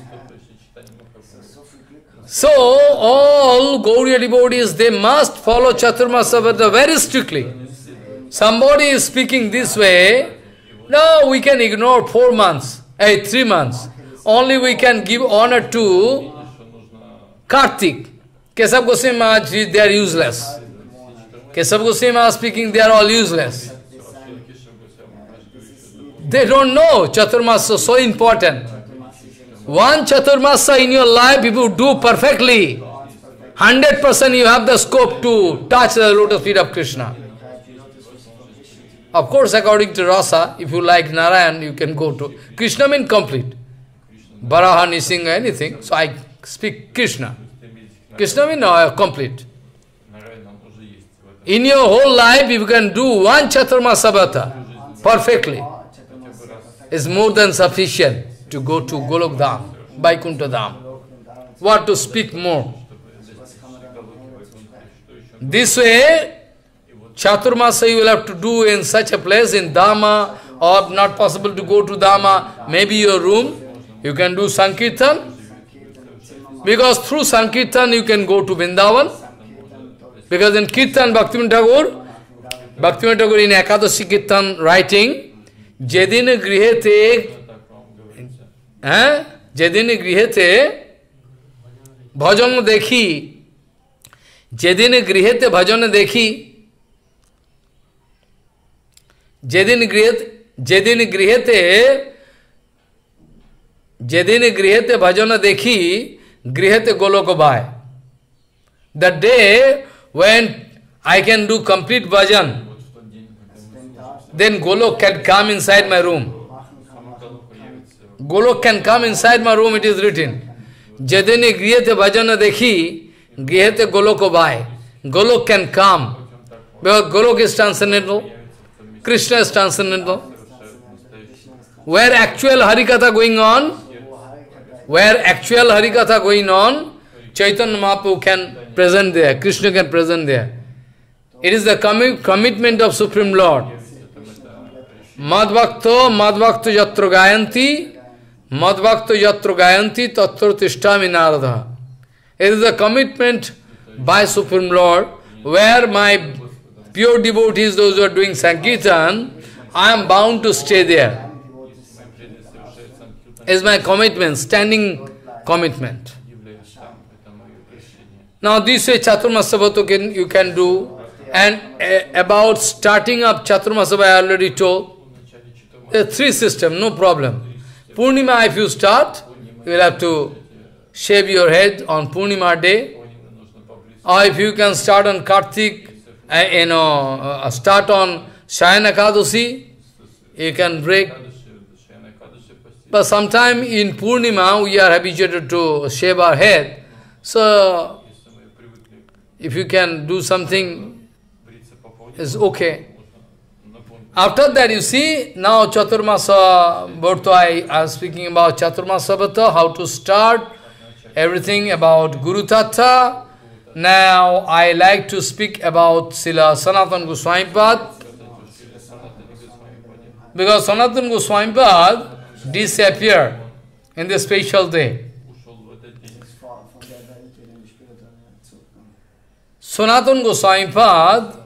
So, all Gauriya devotees, they must follow Chaturmasa Vrata very strictly. Somebody is speaking this way, no, we can ignore four months, eh, three months. Only we can give honor to Kartik. Kesav Goswami Maharaj, they are useless. Kesav Goswami Maharaj speaking, they are all useless. They don't know Chaturmasa, so important. One Chaturmasa in your life, if you do perfectly, one hundred percent you have the scope to touch the lotus feet of Krishna. Of course, according to Rasa, if you like Narayan, you can go to... Krishna means complete. Varaha, Nisinga, anything. So I speak Krishna. Krishna means no, complete. In your whole life, if you can do one Chaturmasa Vrata perfectly, is more than sufficient to go to Golok Dham, Vaikuntha Dham. What to speak more? This way, Chaturmasa you will have to do in such a place, in Dhamma, or not possible to go to Dhamma, maybe your room, you can do Sankirtan, because through Sankirtan you can go to Vrindavan, because in Kirtan, Bhaktivinoda Thakur, Bhaktivinoda Thakur in Ekadashi Kirtan writing, Jedine grihete, eh? Jedine grihete, bhajan dekhi, Jedine grihete bhajan dekhi, Jedin grihete, Jedin grihete, Jedin grihete bhajana dekhi, grihete goloko bhai. The day when I can do complete bhajan, then Golok can come inside my room. Golok can come inside my room, it is written. Jadini grihete bhajana dekhi, grihete goloko bhai. Golok can come. Because Golok is transcendental. Krishna is transcendental. Where actual Harikatha going on, where actual Harikatha going on, Chaitanya Mahaprabhu can present there, Krishna can present there. It is the commi commitment of Supreme Lord. Madhvakto, Madhvakto Yatra Gayanti, Madbhakta yatra gayanti tatra tishtami narada. It is a commitment by Supreme Lord, where my pure devotees, those who are doing Sankirtan, I am bound to stay there. Is my commitment, standing commitment. Now this way Chaturmasabha can, you can do. And uh, about starting up Chaturmasabha I already told. There are three systems, no problem. Purnima, if you start, you will have to shave your head on Purnima day. Or if you can start on Kartik, uh, you know, uh, start on Shayana Ekadashi, you can break. But sometime in Purnima, we are habituated to shave our head. So, if you can do something, it's okay. After that, you see, now Chaturmasa Bharta, I am speaking about Chaturmasa Bharta, how to start, everything about Guru Tattva. Now, I like to speak about Srila Sanatana Goswami Pad, because Sanatana Goswami Pad disappeared in this special day. Sanatana Goswami Pad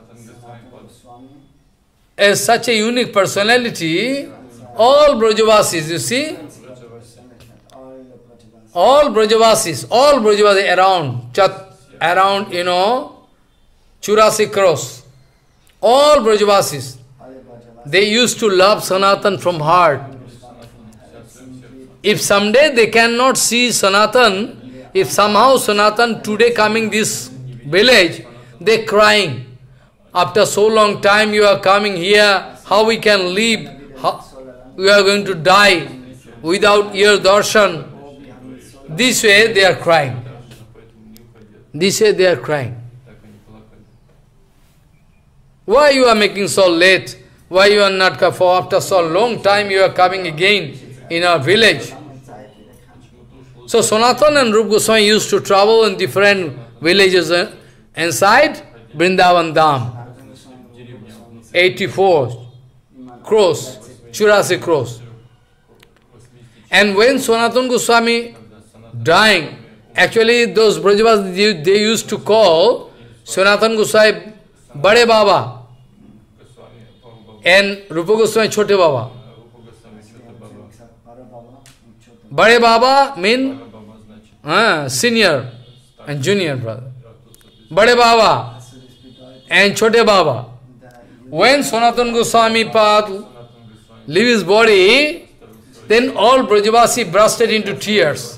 is such a unique personality. All Brajavasis, you see, all Brajavasis, all Brajavasis around, chat, around, you know, Churasi Cross, all Brajavasis, they used to love Sanatan from heart. If someday they cannot see Sanatan, if somehow Sanatan today coming this village, they crying. After so long time you are coming here, how we can live? How we are going to die without your darshan. This way they are crying. This way they are crying. Why you are making so late? Why you are not coming? For after so long time you are coming again in our village. So Sanatana and Rupa Goswami used to travel in different villages inside Vrindavan Dham. eighty-four cross, Churasi cross. And when Sanatana Goswami dying, actually those Brajavas, they, they used to call Sanatana Goswami Bade Baba and Rupa Goswami Chote Baba. Bade Baba mean uh, senior and junior brother. Bade Baba and Chote Baba. When Sanatana Goswami Pad leave his body, then all Brajavasi bursted into tears.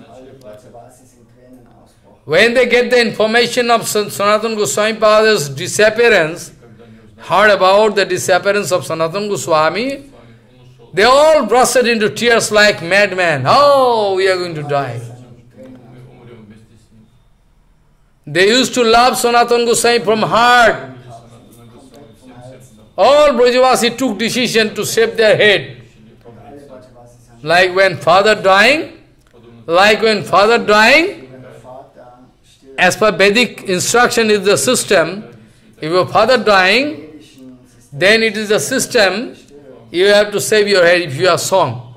When they get the information of Sanatana Goswami Pad's disappearance, heard about the disappearance of Sanatana Goswami, they all bursted into tears like madmen. Oh, we are going to die. They used to love Sanatana Goswami from heart. All Brajavasi took decision to shave their head. Like when father dying, like when father dying, as per Vedic instruction is the system, if your father dying, then it is the system, you have to shave your head if you are strong.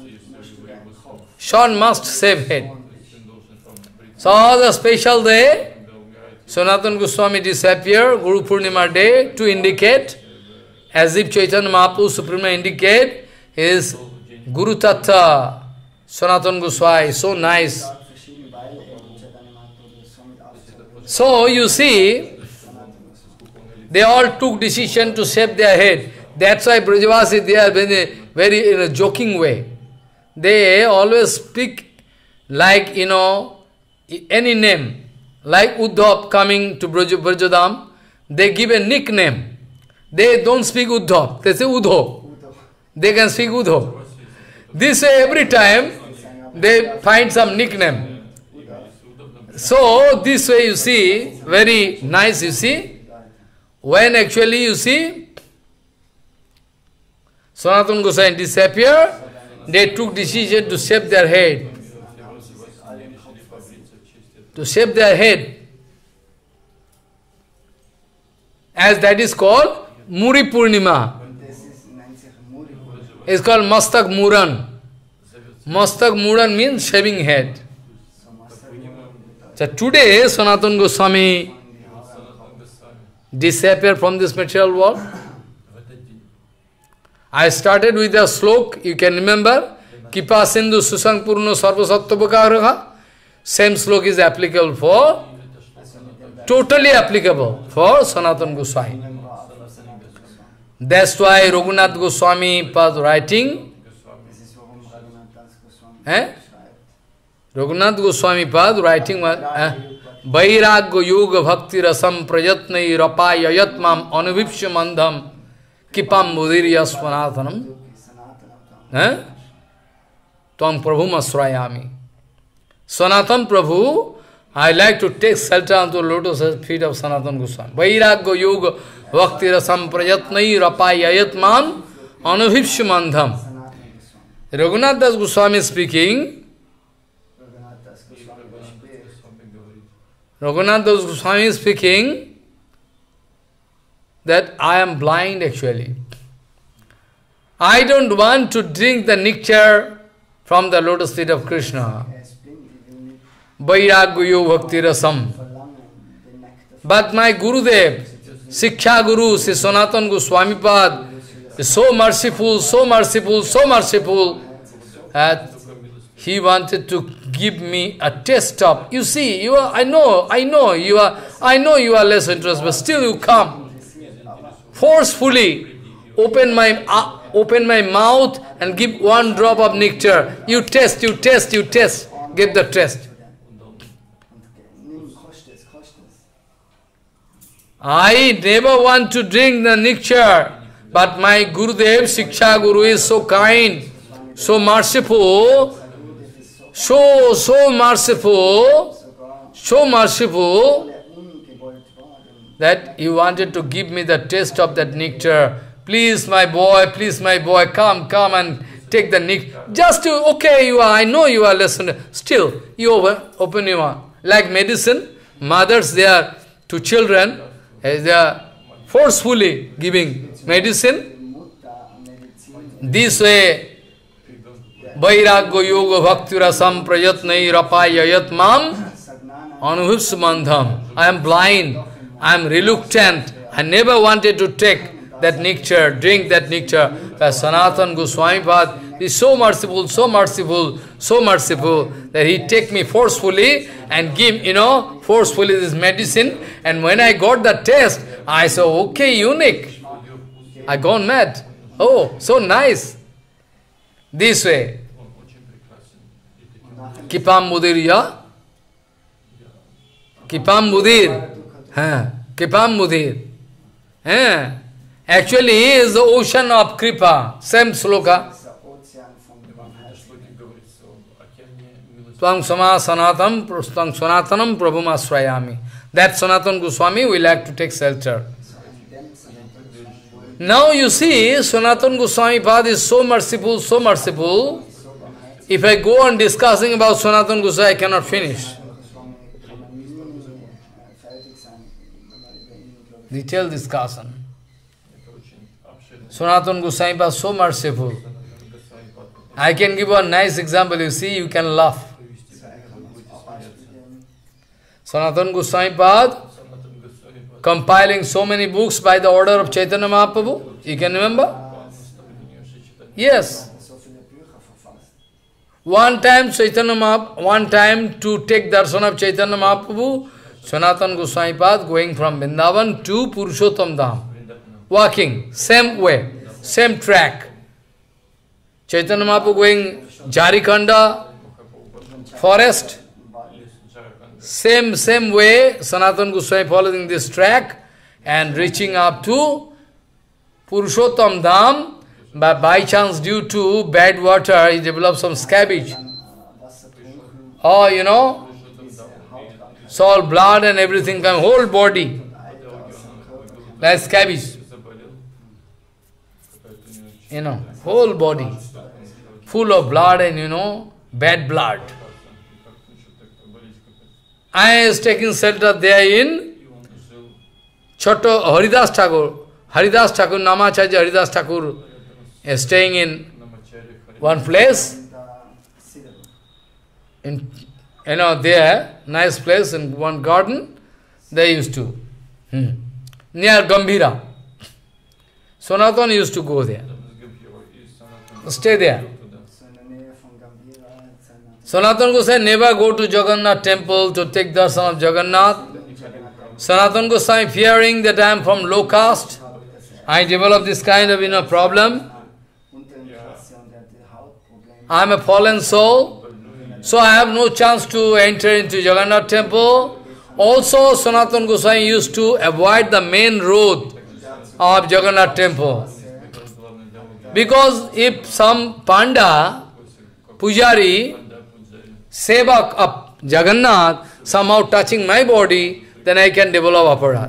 Son must shave head. So the special day, Sanatana Goswami disappear, Guru Purnima day, to indicate, as if Chaitanya Mahaprabhu Supreme indicate, is Guru Tattva, Sanatana Goswami, so nice. So you see, they all took decision to shave their head. That's why Brajavasi, they are very, very in a joking way. They always speak like, you know, any name. Like Uddhav coming to Braj Brajadam, they give a nickname. They don't speak Uddhav, they say Uddho. They can speak Uddho. This way every time they find some nickname. So this way you see, very nice you see, when actually you see, Sanatana Goswami disappeared, they took decision to shave their head. To shave their head. As that is called Muri Purnima. It's called Mastak Muran. Mastak Mudan means shaving head. So today, Sanatana Goswami disappeared from this material world. I started with a slok, you can remember, Kipa Sindhu Susang Purno Sarva Sattva. Same slok is applicable for, totally applicable for Sanatana Goswami. That's why Raghunath Goswami was writing, eh? Raghunath Goswami was writing, eh? Vairagya Yoga Bhakti Rasam Prayatnai Rapaya Yatmam Anuvipsha Mandham Kipam Mudirya Svanathanam. Eh? Tvam Prabhu Masrayami. Sanatan Prabhu, I like to take shelter onto the lotus feet of Sanatan Goswami. Vairagya Yoga Bhakti Rasam Prayatnai Rapaya Yatmam Anuvipsha Mandham. Raghunath Das Goswami speaking. Raghunath Das Goswami is speaking that I am blind actually. I don't want to drink the nectar from the lotus feet of Krishna. Vairagya Bhakti Rasam. But my Gurudev, Siksha Guru, Sri Sanatana Goswami Pad, is so merciful, so merciful, so merciful, that he wanted to give me a taste of, you see, you are, I know, I know, you are, I know you are less interested, but still you come. Forcefully open my, uh, open my mouth and give one drop of nectar. You taste, you taste, you taste. Give the taste. I never want to drink the nectar, but my Gurudev, Siksha Guru is so kind, so merciful, so, so merciful, so merciful, that he wanted to give me the taste of that nectar. Please, my boy, please, my boy, come, come and take the nectar. Just to, okay, you are, I know you are listening. Still, you open, open your mouth. Like medicine, mothers, they are to children, they are forcefully giving medicine. This way, Vairagya Yoga Bhakti Rasam Prayatnai Rapaya Yatmam Anubhivs Mandham. I am blind, I am reluctant, I never wanted to take that nectar, drink that nectar. But Sanatana Goswami Pad is so merciful, so merciful, so merciful, that he take me forcefully and give, you know, forcefully this medicine. And when I got the taste, I said, okay, unique. I gone mad. Oh, so nice. This way. Kipam Mudirya. Kipam Mudir. Huh. Kipam Mudir. Huh. Actually, he is the ocean of Kripa. Same sloka. Tvam sama sanatam, tvam sanatanam prabhum asrayami. That Sanatana Goswami we like to take shelter. Now you see, Sanatana Goswami Pad is so merciful, so merciful. If I go on discussing about Sanatana Goswami, I cannot finish. Detailed discussion. Sanatana Goswami Pad is so merciful. I can give a nice example, you see, you can laugh. Sanatana Goswami Pad compiling so many books by the order of Chaitanya Mahaprabhu. You can remember? Yes. One time Chaitanya Mahaprabhu, one time to take darshan of Chaitanya Mahaprabhu, Sanatana Goswami Pad going from Vrindavan to Purushottam Dham. Walking, same way, same track. Chaitanya Mahaprabhu going Jharikanda forest. Same, same way, Sanatana Goswami following this track and reaching up to Purushottam Dham, but by chance due to bad water, he developed some scabbage. Oh, you know, so all blood and everything come, whole body, like scabbage. You know, whole body, full of blood and, you know, bad blood. I was taking shelter there in Choto Haridas Thakur. Haridas Thakur, Namacharya Haridas Thakur is staying in one place. in, you know, there, nice place in one garden, they used to, hmm, near Gambhira. Sanatana used to go there, stay there. Sanatana Goswami never go to Jagannath temple to take darshan of Jagannath. Sanatana Goswami fearing that I am from low caste, I develop this kind of, you know, problem. I am a fallen soul, so I have no chance to enter into Jagannath temple. Also, Sanatana Goswami used to avoid the main road of Jagannath temple. Because if some Panda, Pujari, Sevak of Jagannath, somehow touching my body, then I can develop aparat.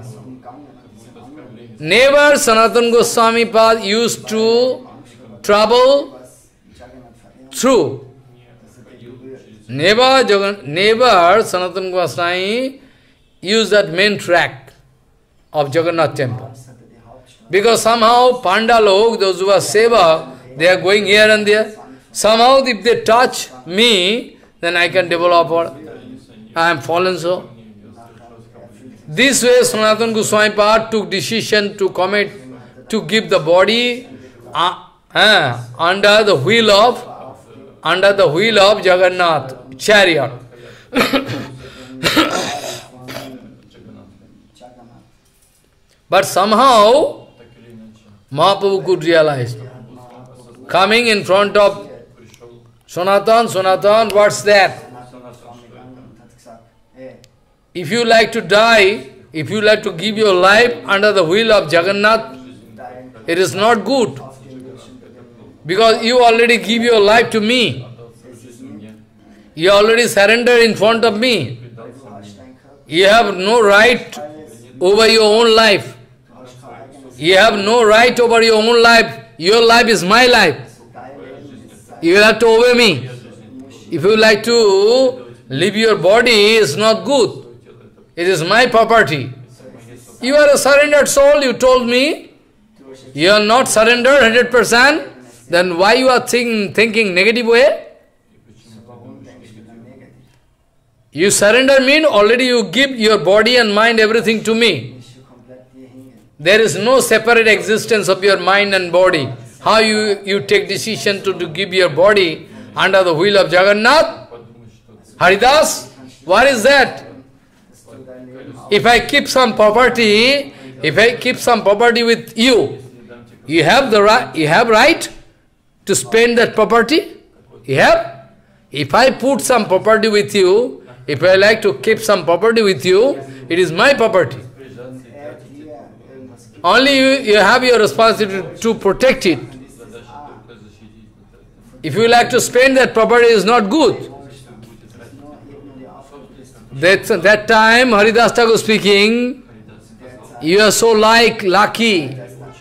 Never Sanatana Goswami Pad used to travel through. Never, never Sanatana Goswami used that main track of Jagannath temple. Because somehow Panda log, those who are seva, they are going here and there. Somehow if they touch me, then I can develop or I am fallen so. This way Sanatana Goswami Pad took decision to commit, to give the body uh, uh, under the wheel of under the wheel of Jagannath chariot. But somehow Mahaprabhu could realize, coming in front of Sanatan, Sanatan, what's that? If you like to die, if you like to give your life under the wheel of Jagannath, it is not good. Because you already give your life to me. You already surrender in front of me. You have no right over your own life. You have no right over your own life. Your life is my life. You will have to obey me. If you like to leave your body, it's not good. It is my property. You are a surrendered soul, you told me. You are not surrendered one hundred percent. Then why you are think, thinking negative way? You surrender means already you give your body and mind, everything to me. There is no separate existence of your mind and body. How you, you take decision to, to give your body under the wheel of Jagannath? Haridas, what is that? If I keep some property, if I keep some property with you, you have the right, you have right to spend that property? You have? If I put some property with you, if I like to keep some property with you, it is my property. Only you, you have your responsibility to protect it. If you like to spend that property, it is not good. That's, that time, Haridas Thakur speaking, you are so like lucky.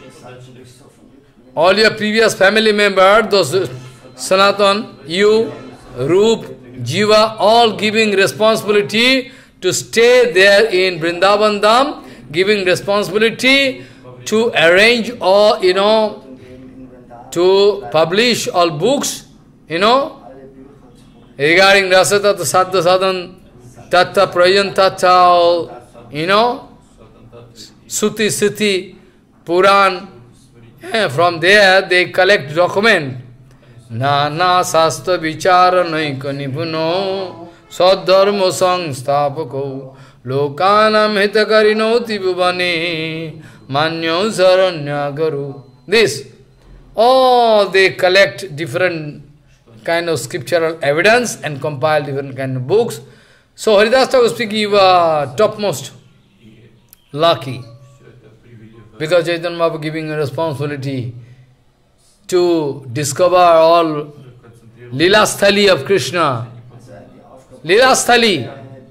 All your previous family members, those Sanatan, you, Roop, Jiva, all giving responsibility to stay there in Vrindavan Dham, giving responsibility to arrange all, you know, to publish all books, you know, regarding Rasata, Sadha Sadhan, Tattva, Prayan Tattva, you know, Suti, Siti, Puran. Yeah, from there they collect document. Nana Sastra Vichara Naika Nipuno Sadharma Sangstapako Lokanam Hitakarino Tibubane Manyo Saranya Garu. This, all they collect different kind of scriptural evidence and compile different kind of books. So Haridas Thakur speaking, you are topmost lucky. Because Chaitanya Mahaprabhu giving a responsibility to discover all Lila Sthali of Krishna. Lila Sthali.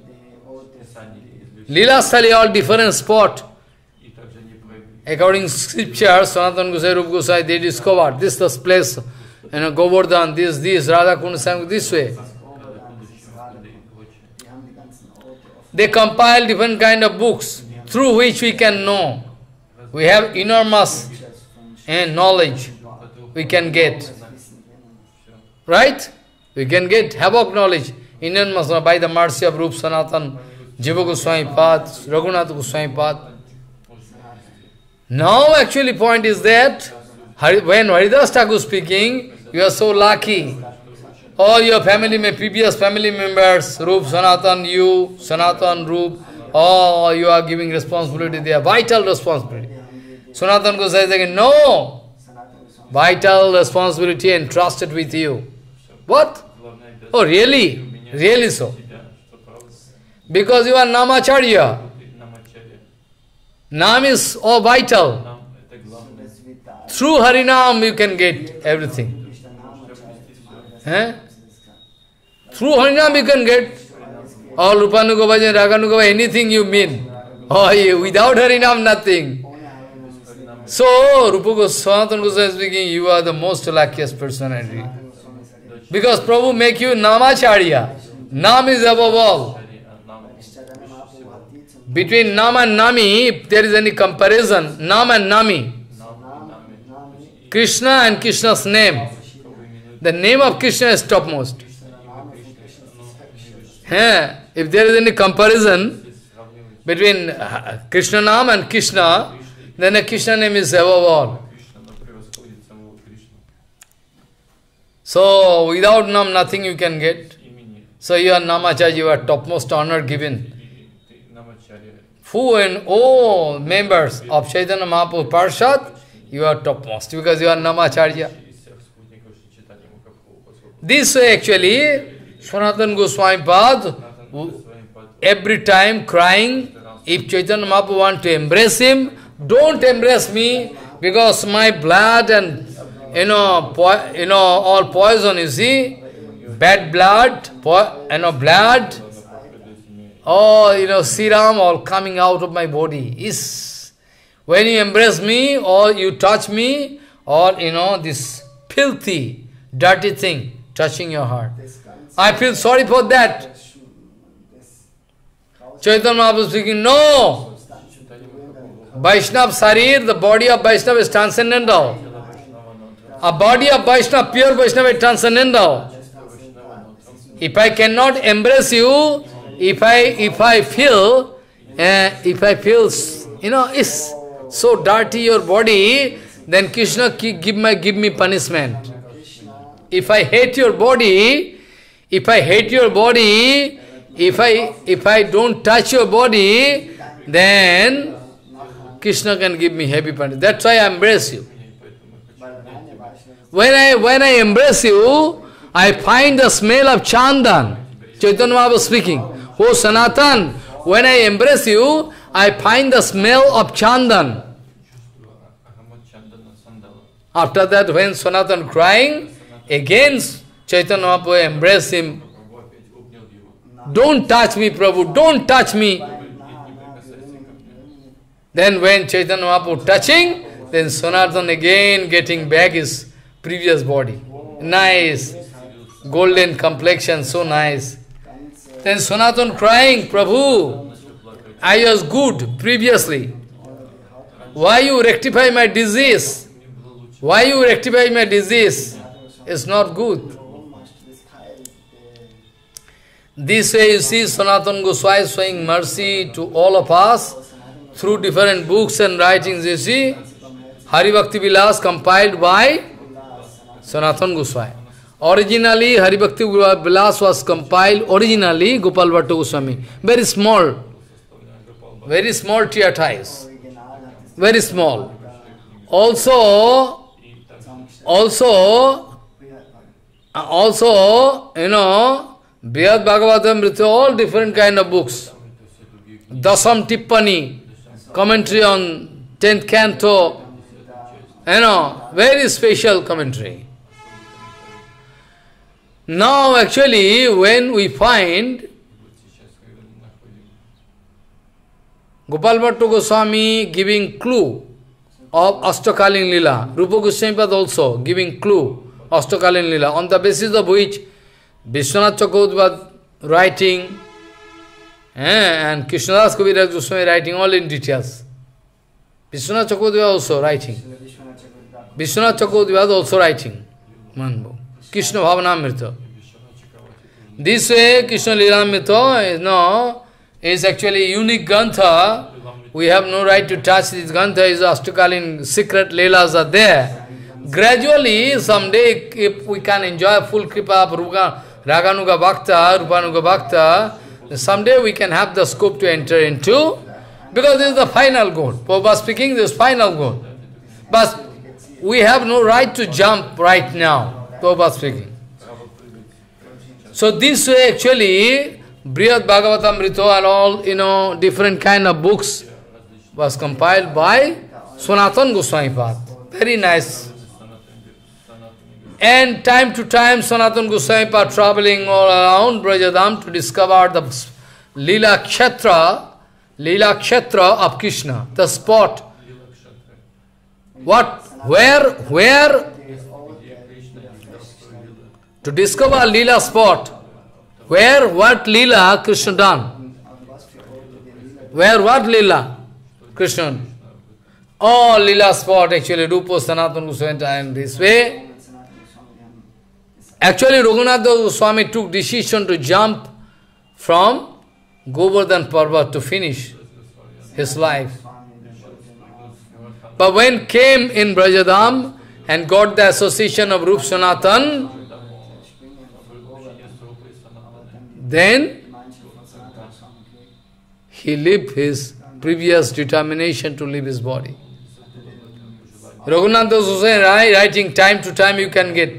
Lila Sthali, all different spot. According to scripture, Sanatana Gosai, Rupa Gosai, they discovered this this place, you know, Govardhan, this, this, Radha Kunda sang this way. They compile different kind of books through which we can know. We have enormous uh, knowledge we can get. Right? We can get havoc knowledge. Indian Masala, by the mercy of Rup Sanatan, Jiva Goswami Pad, Raghunath Goswami Pad. Now actually point is that, when Haridas Thakur speaking, you are so lucky. All your family, previous family members, Rup, Sanatan, you, Sanatan, Rup, all you are giving responsibility, they are vital responsibility. Sanatan Goswami says again, no! Vital responsibility entrusted with you. What? Oh, really? Really so? Because you are Namacharya. Nam is all vital. Through Harinam you can get everything. Eh? Through Harinam you can get all Rupanuga Bhajan, Raganuga, anything you mean. Oh, you, without Harinam, nothing. So, Rupa Goswami Goswami is speaking, you are the most luckiest personality. Because Prabhu make you Namacharya. Nam is above all. Between Nam and Nami, if there is any comparison, Nam and Nami, Krishna and Krishna's name, the name of Krishna is topmost. Yeah. If there is any comparison between Krishna Nam and Krishna, then the Krishna name is above all. So, without Nam, nothing you can get. So, you are Namacharya, you are topmost honor given. Who and all members of Chaitanya Mahaprabhu Parshad, you are topmost, because you are Namacharya. This way actually, Sanatana Goswami Pad, every time crying, if Chaitanya Mahaprabhu want to embrace him, don't embrace me, because my blood and, you know, po you know, all poison, you see, bad blood, po you know, blood, oh, you know, serum all coming out of my body. Is when you embrace me, or you touch me, or, you know, this filthy, dirty thing touching your heart. I feel sorry for that. Chaitanya Mahaprabhu speaking, no! Vaishnava Sarir, the body of Vaishnava is transcendental. A body of Vaishnava, pure Vaishnava is transcendental. If I cannot embrace you, if I if I feel, uh, if I feel, you know, it's so dirty your body, then Krishna give my give me punishment. If I hate your body, if I hate your body, if I if I don't touch your body, then Krishna can give me heavy punishment. That's why I embrace you. When I when I embrace you, I find the smell of Chandan. Chaitanya Mahaprabhu speaking. Oh Sanatan, when I embrace you, I find the smell of Chandan. After that, when Sanatan crying, again Chaitanya Mahaprabhu embrace him. Don't touch me, Prabhu, don't touch me. Then when Chaitanya Mahaprabhu touching, then Sanatan again getting back his previous body. Nice, golden complexion, so nice. Then Sanatan crying, Prabhu, I was good previously. Why you rectify my disease? Why you rectify my disease? It's not good. This way you see Sanatana Goswami showing mercy to all of us through different books and writings. You see, Hari Bhakti Vilas compiled by Sanatana Goswami. Originally, Hari Bhakti Vilas was compiled, originally, Gopal Bhatta Goswami. Very small, very small treatise, very small. Also, also, also, you know, Brihad Bhagavatamrita, all different kind of books. Dasam Tippani, commentary on tenth canto, you know, very special commentary. Now actually, when we find Gopal Bhatta Goswami giving clue of Ashtakalin Lila, Rupa Goswami Pad also giving clue Ashtakalin Lila, on the basis of which Vishwanath Chakravarti writing, eh, and Krishnadas Kaviraj Goswami writing all in details. Vishwanath Chakravarti also writing. Vishwanath Chakravarti also writing. Manbo. Krishna Bhavanamrita. This way, Krishna Lilamrita is no, is actually unique Grantha. We have no right to touch this Grantha. Is Ashtakalin secret Leelas are there. Gradually, someday, if we can enjoy full kripa of Raganuga Bhakta, Rupanuga Bhakta, someday we can have the scope to enter into, because this is the final goal. Prabhupada speaking, this is final goal. But we have no right to jump right now, Prabhupada speaking. So this way actually, Brihad Bhagavatamrita and all, you know, different kind of books was compiled by Sanatana Goswami Pad. Very nice. And time to time, Sanatana Goswami Pad traveling all around Brajadam to discover the Leela Kshetra, Leela Kshetra of Krishna, the spot. What, where, where, to discover Leela spot, where, what Leela Krishna done, where, what Leela Krishna, all Leela spot actually, Rupa Sanatana Goswami, and this way. Actually, Raghunath Goswami took decision to jump from Govardhan Parvat to finish his life. But when came in Brajadam and got the association of Rup Sanatan, then he lived his previous determination to leave his body. Raghunath Goswami writing time to time, you can get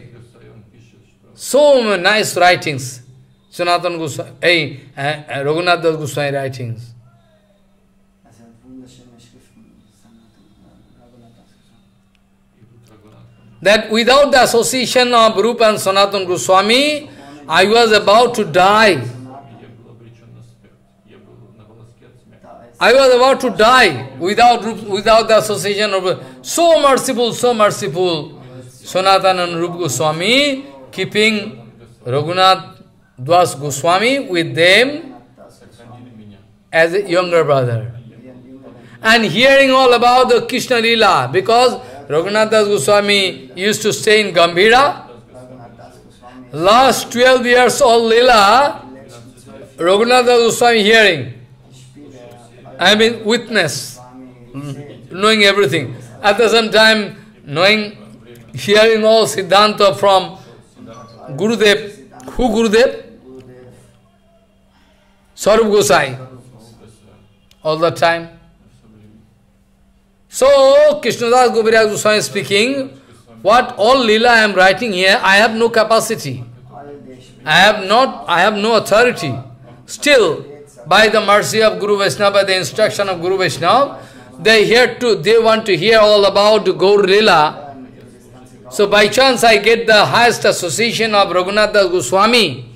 so nice writings. Sanatana Goswami, hey, uh, Raghunath Goswami writings. That without the association of Rupa and Sanatana Goswami, I was about to die. I was about to die without, without the association of... So merciful, so merciful. Sanatana and Rupa Goswami keeping Raghunath Das Goswami with them as a younger brother. And hearing all about the Krishna Leela, because Raghunath Das Goswami used to stay in Gambhira. Last twelve years old Leela, Raghunath Das Goswami hearing. I mean witness, knowing everything. At the same time, knowing, hearing all Siddhanta from Gurudev. Who Gurudev? Sarup Gosai. All the time. So, Krishnadas Goviraj Goswami speaking, what all Leela I am writing here, I have no capacity. I have not, I have no authority. Still, by the mercy of Guru Vaishnava, by the instruction of Guru Vaishnava, they hear to, they want to hear all about Gaur Leela. So by chance I get the highest association of Raghunath Das Goswami,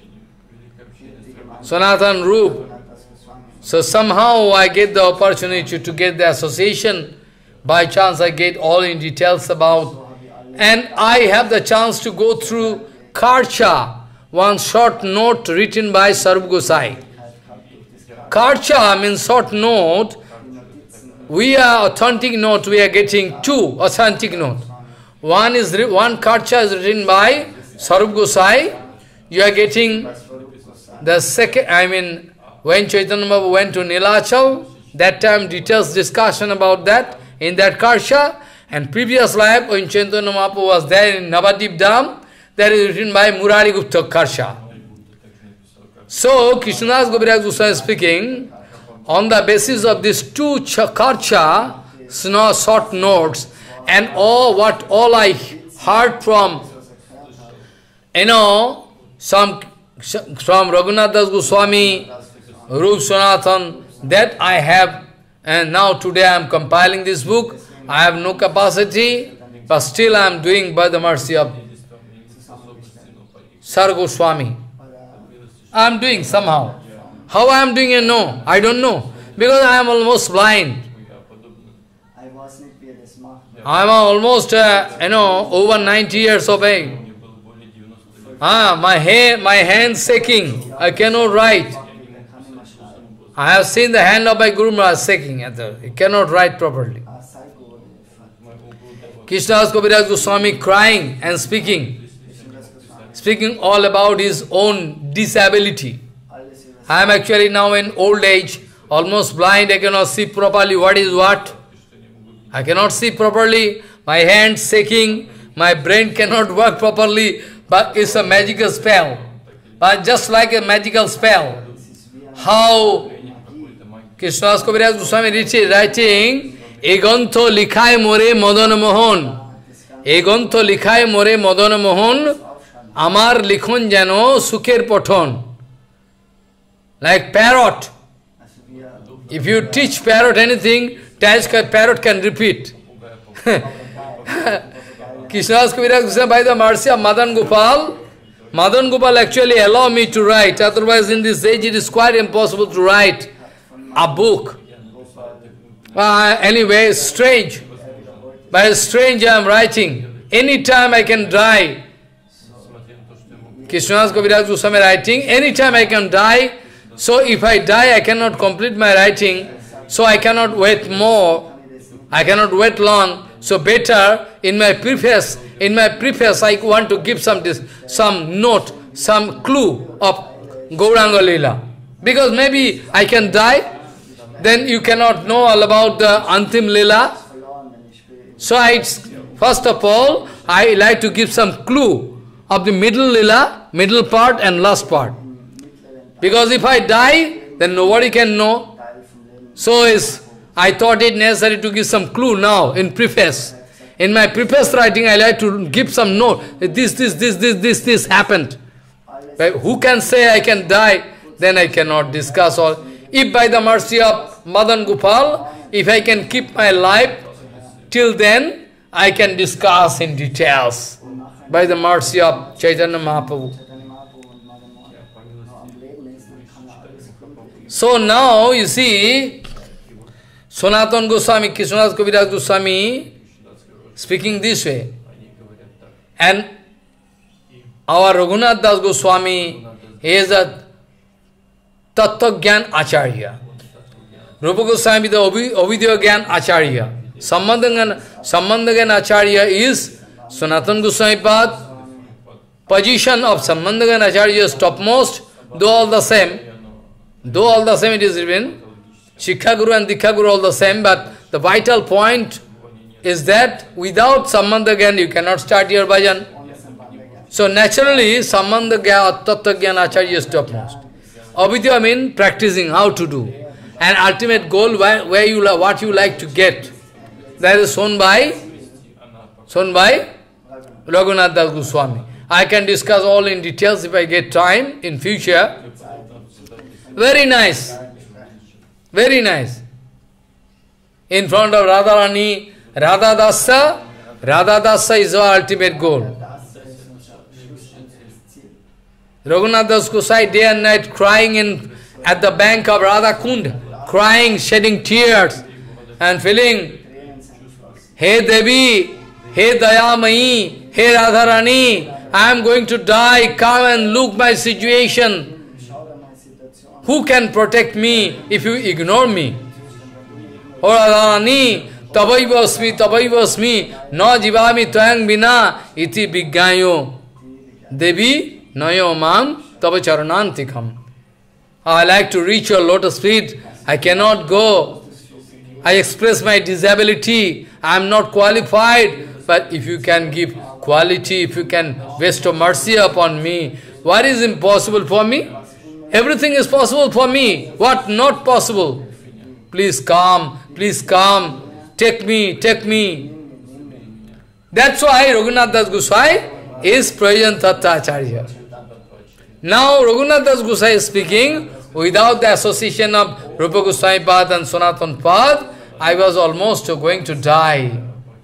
Sanatana Rup. So somehow I get the opportunity to get the association. By chance I get all in details about, and I have the chance to go through Karcha, one short note written by Sarup Gosai. Karcha means short note. We are authentic note, we are getting two authentic note. One is one Karcha is written by Sarup Gosai. You are getting the second, I mean, when Chaitanya Mahaprabhu went to Nilachal, that time details discussion about that in that Karsha, and previous life when Chaitanya Mahaprabhu was there in Navadip Dham, that is written by Murari Gupta Karsha. So, Krishnadas Goviraj Goswami speaking, on the basis of these two Karsha, short notes, and all what all I heard from, you know, some from Raghunath Das Goswami, Rup Sanatan, that I have, and now today I am compiling this book. I have no capacity, but still I am doing by the mercy of Sar Goswami. I am doing somehow. How I am doing it, no, I don't know. Because I am almost blind. I am almost, uh, you know, over ninety years of age. Ah, my hair, my hands shaking. I cannot write. I have seen the hand of my Guru Maharaj shaking. He cannot write properly. Krishnadas Kaviraj Goswami crying and speaking. speaking all about his own disability. I am actually now in old age, almost blind, I cannot see properly what is what. I cannot see properly, my hands shaking, my brain cannot work properly, but it's a magical spell. But just like a magical spell, how Krishnadas Kaviraj Goswami writing, Egantho likhaye more Madana Mohan, Egantho likhaye more Madana Mohan, Amar likhon jano sukher pothon. Like parrot. If you teach parrot anything, parrot can repeat. Krishnadas Kaviraj Goswami, by the mercy of Madan Gopal, Madan Gopal actually allow me to write, otherwise in this age it is quite impossible to write a book. Uh, anyway, strange. By strange I am writing. Anytime I can die. Krishnadas Kaviraj Goswami writing, anytime I can die. So if I die, I cannot complete my writing. So I cannot wait more. I cannot wait long. So better, in my preface, in my preface, I want to give some some note, some clue of Gauranga Leela. Because maybe I can die, then you cannot know all about the Antim Leela. So I, first of all, I like to give some clue of the middle Leela, middle part and last part. Because if I die, then nobody can know. So is I thought it necessary to give some clue now in preface. In my preface writing, I like to give some note. This, this, this, this, this, this happened. But who can say I can die? Then I cannot discuss all. If by the mercy of Madan Gopal, if I can keep my life, till then I can discuss in details. By the mercy of Chaitanya Mahaprabhu. So now, you see, Sanatana Goswami, Krishnadas Kaviraj Goswami, speaking this way. And our Raghunath Das Goswami, he is a Tattva Gyan Acharya. Rupa Goswami, the Ovidya Gyan Acharya. Sambandha Gyan Acharya is Sanatana Goswami Pad. Position of Sambandha Gyan Acharya is topmost, though all the same. Though all the same it is written, Shikha Guru and Dikha Guru all the same, but the vital point is that without Sambandha Gyan you cannot start your bhajan. So naturally, Sambandha Gyan, Tattva Gyan Acharya is topmost. Avidya means practicing how to do. And ultimate goal, where, where you what you like to get. That is shown by, shown by Raghunath Das Goswami. I can discuss all in details if I get time in future. Very nice. Very nice. In front of Radharani, Radha Dasa, Radha Dasa is our ultimate goal. Raghunath Das Goswami day and night crying in at the bank of Radha Kund, crying, shedding tears, and feeling, Hey Devi, Hey Dayamayi, Hey Radharani, I am going to die, come and look my situation. Who can protect me if you ignore me? O Radharani, tabaivasmi, tabaivasmi, na jivami tvayang bina, iti viggayo. Devi, nayo mam, tabacharanantikam. I like to reach your lotus feet. I cannot go. I express my disability. I am not qualified. But if you can give quality, if you can bestow mercy upon me, what is impossible for me? Everything is possible for me. What not possible? Please come, please come. Take me, take me. That's why Raghunath Das Goswami is Prayojan Tattva Acharya. Now Raghunath Das Goswami is speaking, without the association of Rupa Goswami Pad and Sanatana Pad, I was almost going to die.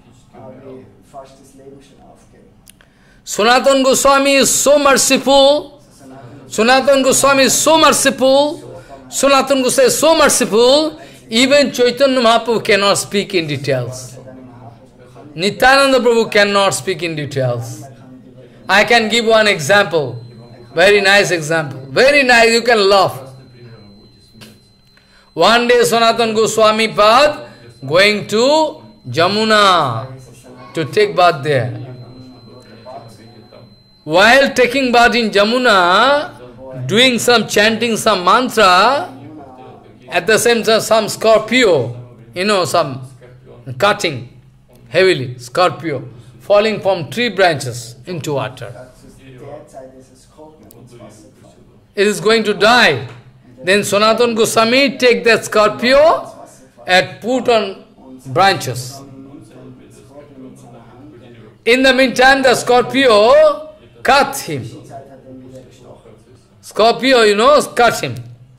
Sanatana Goswami is so merciful. Sanatana Goswami is so merciful. Sanatana Goswami is so merciful. Even Chaitanya Mahaprabhu cannot speak in details. Nityananda Prabhu cannot speak in details. I can give one example. Very nice example. Very nice, you can laugh. One day Sanatana Goswami Pad going to Jamuna to take bath there. while taking bath in Jamuna, doing some chanting some mantra, at the same time some Scorpio, you know, some cutting heavily, Scorpio, falling from tree branches into water. It is going to die. Then Sanatana Goswami take that Scorpio and put on branches. In the meantime, the Scorpio cut him. Scorpio, you know, cut him.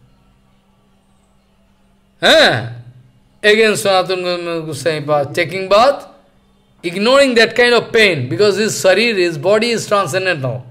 Eh? Again, Sanatana Goswami taking bath, ignoring that kind of pain, because his sarir, his body is transcendental.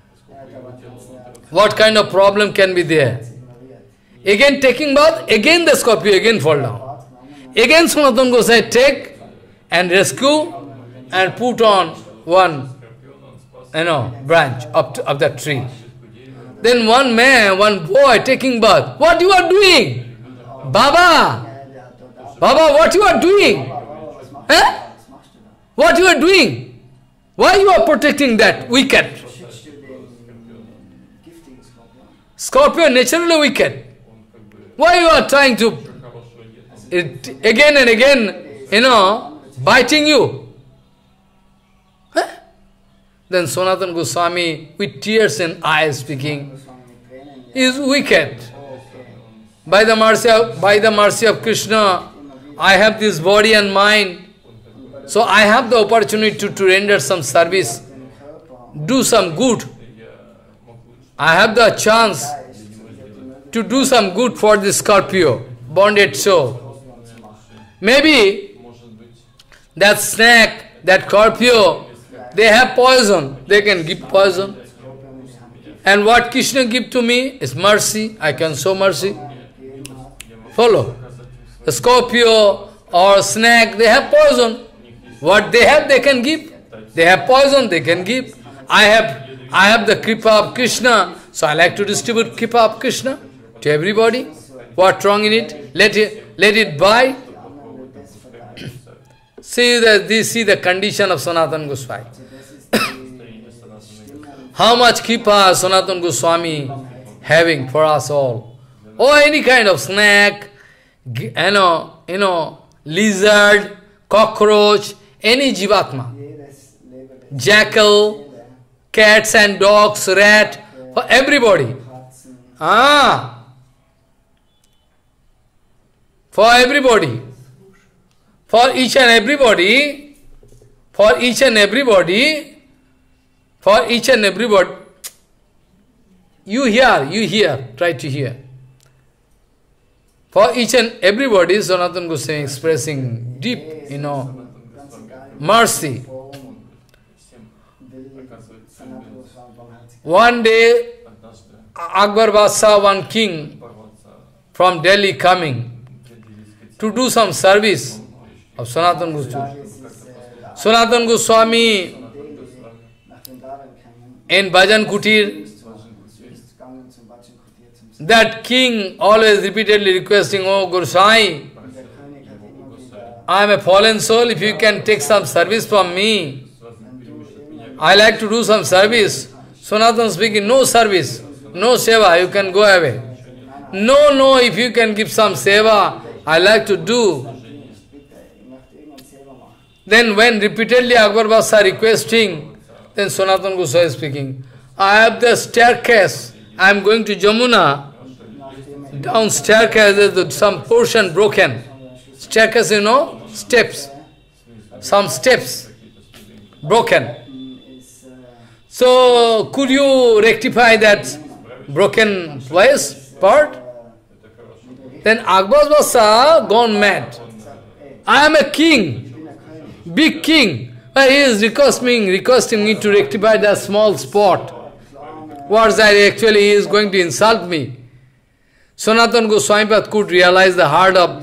What kind of problem can be there? Again taking bath, again the Scorpio again fall down. Again Sanatana Goswami take and rescue and put on one, you know, branch of, of that tree. Then one man, one boy taking bath. What you are doing? Baba! Baba, what you are doing? Huh? What you are doing? Why you are protecting that wicked? Scorpio naturally wicked. Why you are trying to, it, again and again, you know, biting you? Huh? Then Sanatana Goswami, with tears in eyes speaking, is wicked. By the mercy of, by the mercy of Krishna, I have this body and mind, so I have the opportunity to, to render some service, do some good. I have the chance to do some good for this Scorpio, bonded soul. Maybe that snake, that Scorpio, they have poison, they can give poison. And what Krishna give to me is mercy, I can show mercy. Follow? The Scorpio or snake, they have poison. What they have, they can give. They have poison, they can give. I have I have the Kripa of Krishna, so I like to distribute Kripa of Krishna to everybody. What wrong in it? Let it let it buy. See the this see the condition of Sanatana Goswami. How much Kripa Sanatana Goswami having for us all. Or any kind of snake, you know, you know, lizard, cockroach, any jivatma, jackal, cats and dogs, rat, for everybody. Ah, for everybody. For each and everybody, for each and everybody, for each and everybody, you hear, you hear, try to hear. For each and everybody, Sanatana Goswami expressing deep, you know, mercy. One day, Akbar Badshah, one king from Delhi coming to do some service of Sanatana Goswami. Sanatana Goswami in Bhajan Kutir, that king always repeatedly requesting, oh Goswami, I am a fallen soul, if you can take some service from me, I like to do some service. Sanatana speaking, no service, no seva, you can go away. No, no, if you can give some seva, I like to do. Then when repeatedly Akbar Badshah requesting, then Sanatana Goswami speaking, I have the staircase, I am going to Jamuna, down staircase there is some portion broken. Staircase, you know, steps, some steps broken. So, could you rectify that broken place, part? Then Akbar Badshah gone mad. I am a king, big king, but he is requesting, requesting me to rectify that small spot. What's that? Actually, he is going to insult me. Sanatana Goswami could realize the heart of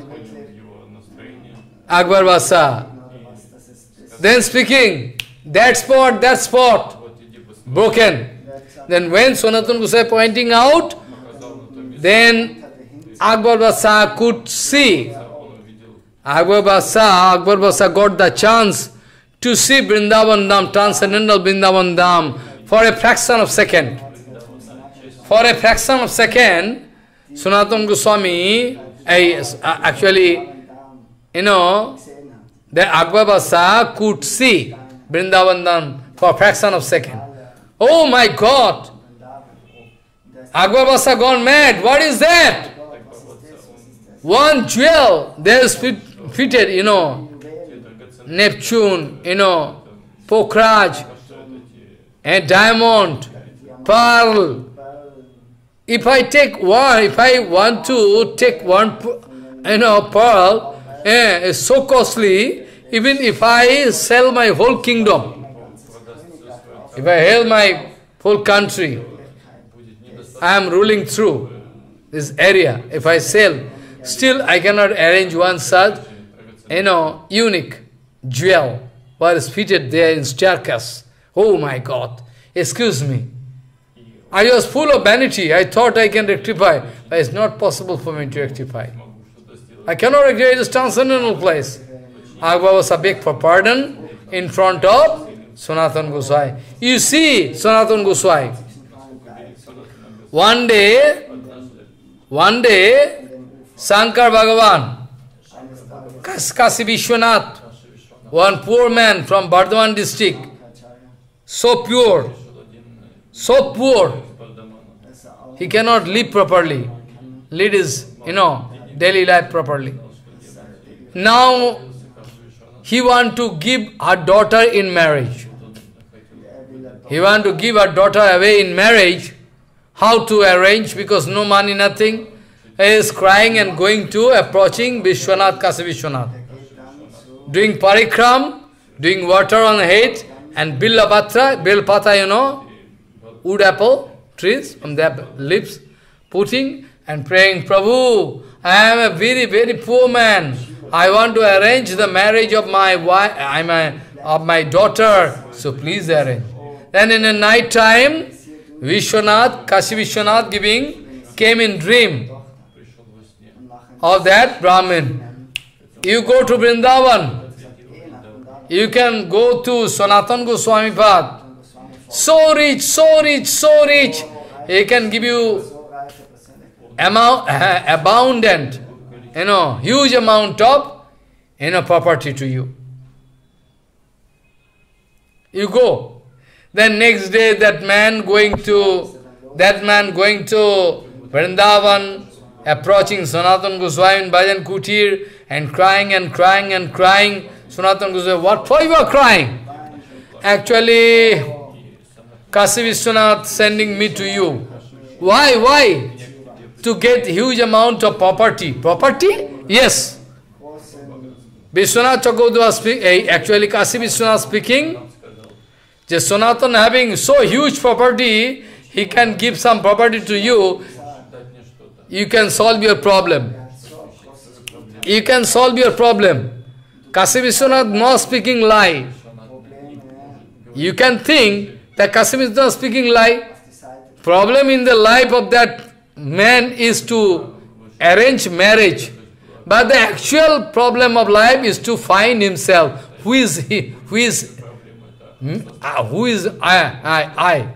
Akbar Badshah. Then speaking, that spot, that spot, broken. Then when Sanatana Goswami pointing out, then Akbar Badshah could see. Akbar Badshah, Akbar Badshah got the chance to see Vrindavan Dham, transcendental Vrindavan Dham, for a fraction of second. For a fraction of second, Sanatana Goswami, uh, actually, you know, the Agvabasa could see Vrindavan for a fraction of second. Oh my God! Agvabasa gone mad. What is that? One jewel, there is fit, fitted, you know, Neptune, you know, Pokraj, a diamond, pearl. If I take one, if I want to take one, you know, pearl, eh, it's so costly, even if I sell my whole kingdom, if I sell my whole country, I am ruling through this area. If I sell, still I cannot arrange one such, you know, unique jewel, what is fitted there in staircase. Oh my God, excuse me. I was full of vanity. I thought I can rectify, but it's not possible for me to rectify. I cannot rectify, it is transcendental place. Agvabasa begged for pardon in front of Sanatana Goswami. You see, Sanatana Goswami, one day, one day, Shankar Bhagavan, Kasi Vishwanath, one poor man from Bardhaman district, so pure, so poor, he cannot live properly, lead his, you know, daily life properly. Now, he want to give her daughter in marriage. He want to give her daughter away in marriage. How to arrange? Because no money, nothing. He is crying and going to, approaching Vishwanath, Kasi Vishwanath. Doing parikram, doing water on the head, and billapatra, billpata, you know, wood apple, trees, from their lips, putting and praying, Prabhu, I am a very, very poor man. I want to arrange the marriage of my wife, I mean, of my daughter, so please arrange. Then in the night time, Vishwanath, Kasi Vishwanath giving, came in dream of that Brahmin. You go to Vrindavan, you can go to Sanatana Goswami Pad. So rich, so rich, so rich. He can give you amount, uh, abundant, you know, huge amount of, you know, property to you. You go. Then next day that man going to, that man going to Vrindavan, approaching Sanatana Goswami in Bhajan Kutir, and crying and crying and crying. Sanatana Goswami, what for you are crying? Actually, Kasi Vishwanath sending me to you. Why, why? To get huge amount of property. Property? Yes. Vishwanath Chakravarti was speaking, actually Kasi Vishwanath speaking, just Sanatana having so huge property, he can give some property to you, you can solve your problem. You can solve your problem. Kasi Vishwanath not speaking lie. You can think that Kasi Vishwanath speaking lie. Problem in the life of that man is to arrange marriage. But the actual problem of life is to find himself. Who is he? Who is uh, who is I? I? I?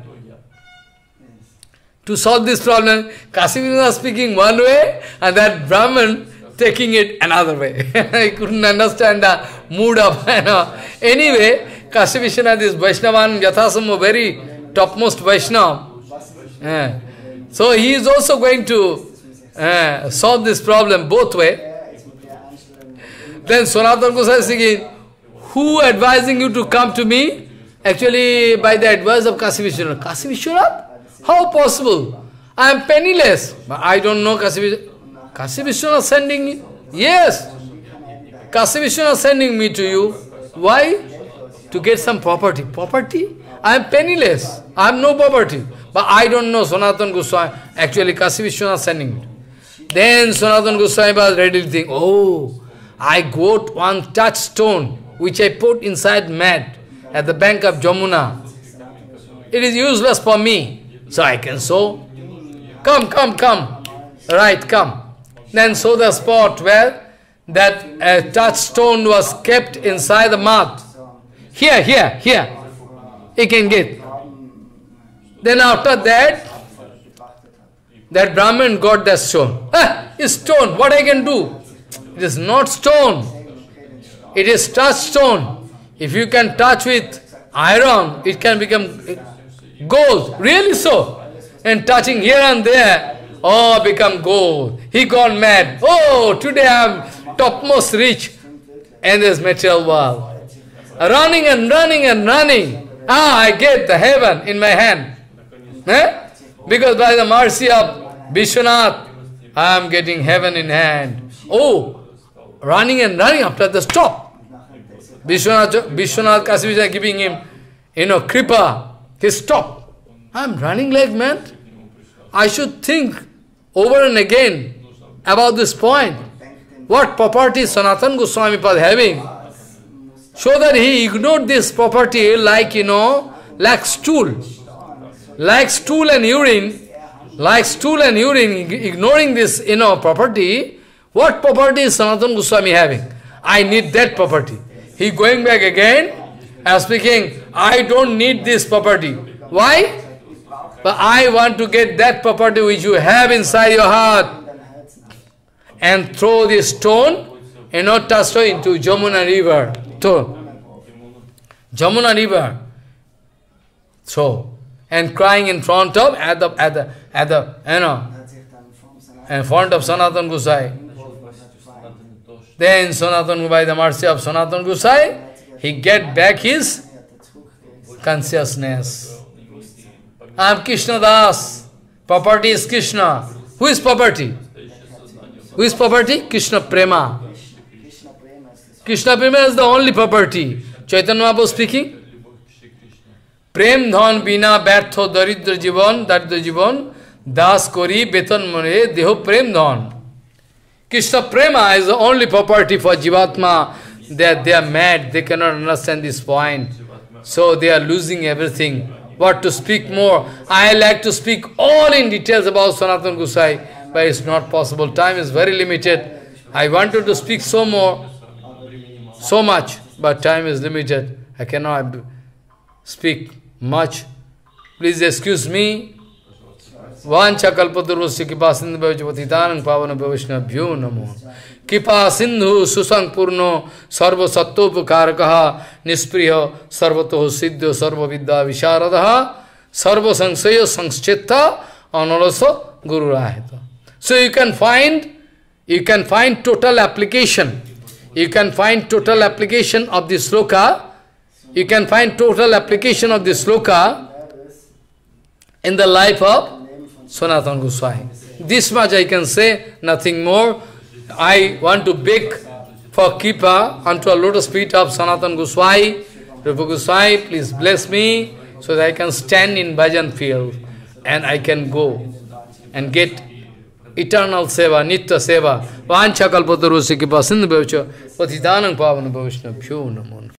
To solve this problem, Kasi Vishwanath speaking one way, and that Brahman taking it another way. I couldn't understand the mood of, you know. Anyway, Kasi Vishwanath is Vaishnavan, Yathasambha, very topmost Vaishnava. Uh, so he is also going to uh, solve this problem both way. Then Sanatana Goswami is saying, who advising you to come to me? Actually, by the advice of Kasi Vishwanath. Kasi Vishwanath? How possible? I am penniless. But I don't know Kasi Vishwanath. Kasi Vishwanath sending you? Yes. Kasi Vishwanath sending me to you. Why? To get some property. Property? I am penniless. I have no property. But I don't know Sanatana Goswami. Actually, Kasi Vishwanath sending me. Then Sanatana Goswami was ready to think, oh, I got one touchstone which I put inside mat at the bank of Jamuna. It is useless for me. So I can sow. Come, come, come. Right, come. Then sow the spot where that uh, touchstone was kept inside the mud. Here, here, here. You can get. Then after that, that Brahmin got that stone. Ah, it's stone, what I can do? It is not stone. It is touch stone. If you can touch with iron, it can become gold. Really so. And touching here and there, oh, become gold. He got mad. Oh, today I am topmost rich in this material world. Running and running and running. Ah, I get the heaven in my hand. Eh? Because by the mercy of Vishwanath, I am getting heaven in hand. Oh, running and running after the stop. Vishwanath, Vishwanath Kashi Vishwanath giving him, you know, kripa. He stopped. I am running like mad. I should think over and again about this point. What property Sanatana Goswami was having. So that he ignored this property like, you know, like stool. Like stool and urine. Like stool and urine, ignoring this, you know, property. What property is Sanatana Goswami having? I need that property. He going back again and speaking, I don't need this property. Why? But I want to get that property which you have inside your heart. And throw this stone, you know, touch it into Jamuna river. Throw. Jamuna river. Throw. And crying in front of, at the, at the, at the, you know, in front of Sanatana Gosai. Then Sanatana, by the mercy of Sanatana Gosai, he get back his consciousness. I am Krishna Das. Property is Krishna. Who is property? Who is property? Krishna Prema. Krishna Prema is the only property. Chaitanya Mahaprabhu speaking. Prem dhan bina bertho daridra jivan, daridra jivan, das kori betan mone deho prem dhan. Krishna Prema is the only property for Jivatma. They are, they are mad, they cannot understand this point. So they are losing everything. What to speak more? I like to speak all in details about Sanatana Gosai, but it's not possible. Time is very limited. I wanted to speak so more, so much, but time is limited. I cannot speak much. Please excuse me. Vancha kalpaturvasya kipa sindhu bhavachapatitanang pavana bhavishna namo. Kipa sindhu susang purno sarva sattopakarakaha nispriya sarvatoh siddho sarva vidya visharadaha sarva sangsaya sangschitta analaso guru rahita. So you can find, you can find total application. You can find total application of this sloka. You can find total application of this sloka in the life of Sanatana Goswami. This much I can say, nothing more. I want to beg for Kripa unto a lotus feet of Sanatana Goswami. Rupa Goswami, please bless me so that I can stand in bhajan field and I can go and get eternal seva, nitya seva. Vancha kalpatarusya kripa sindhu bhavaccha patitanang pavana bhavishna bhyo namo.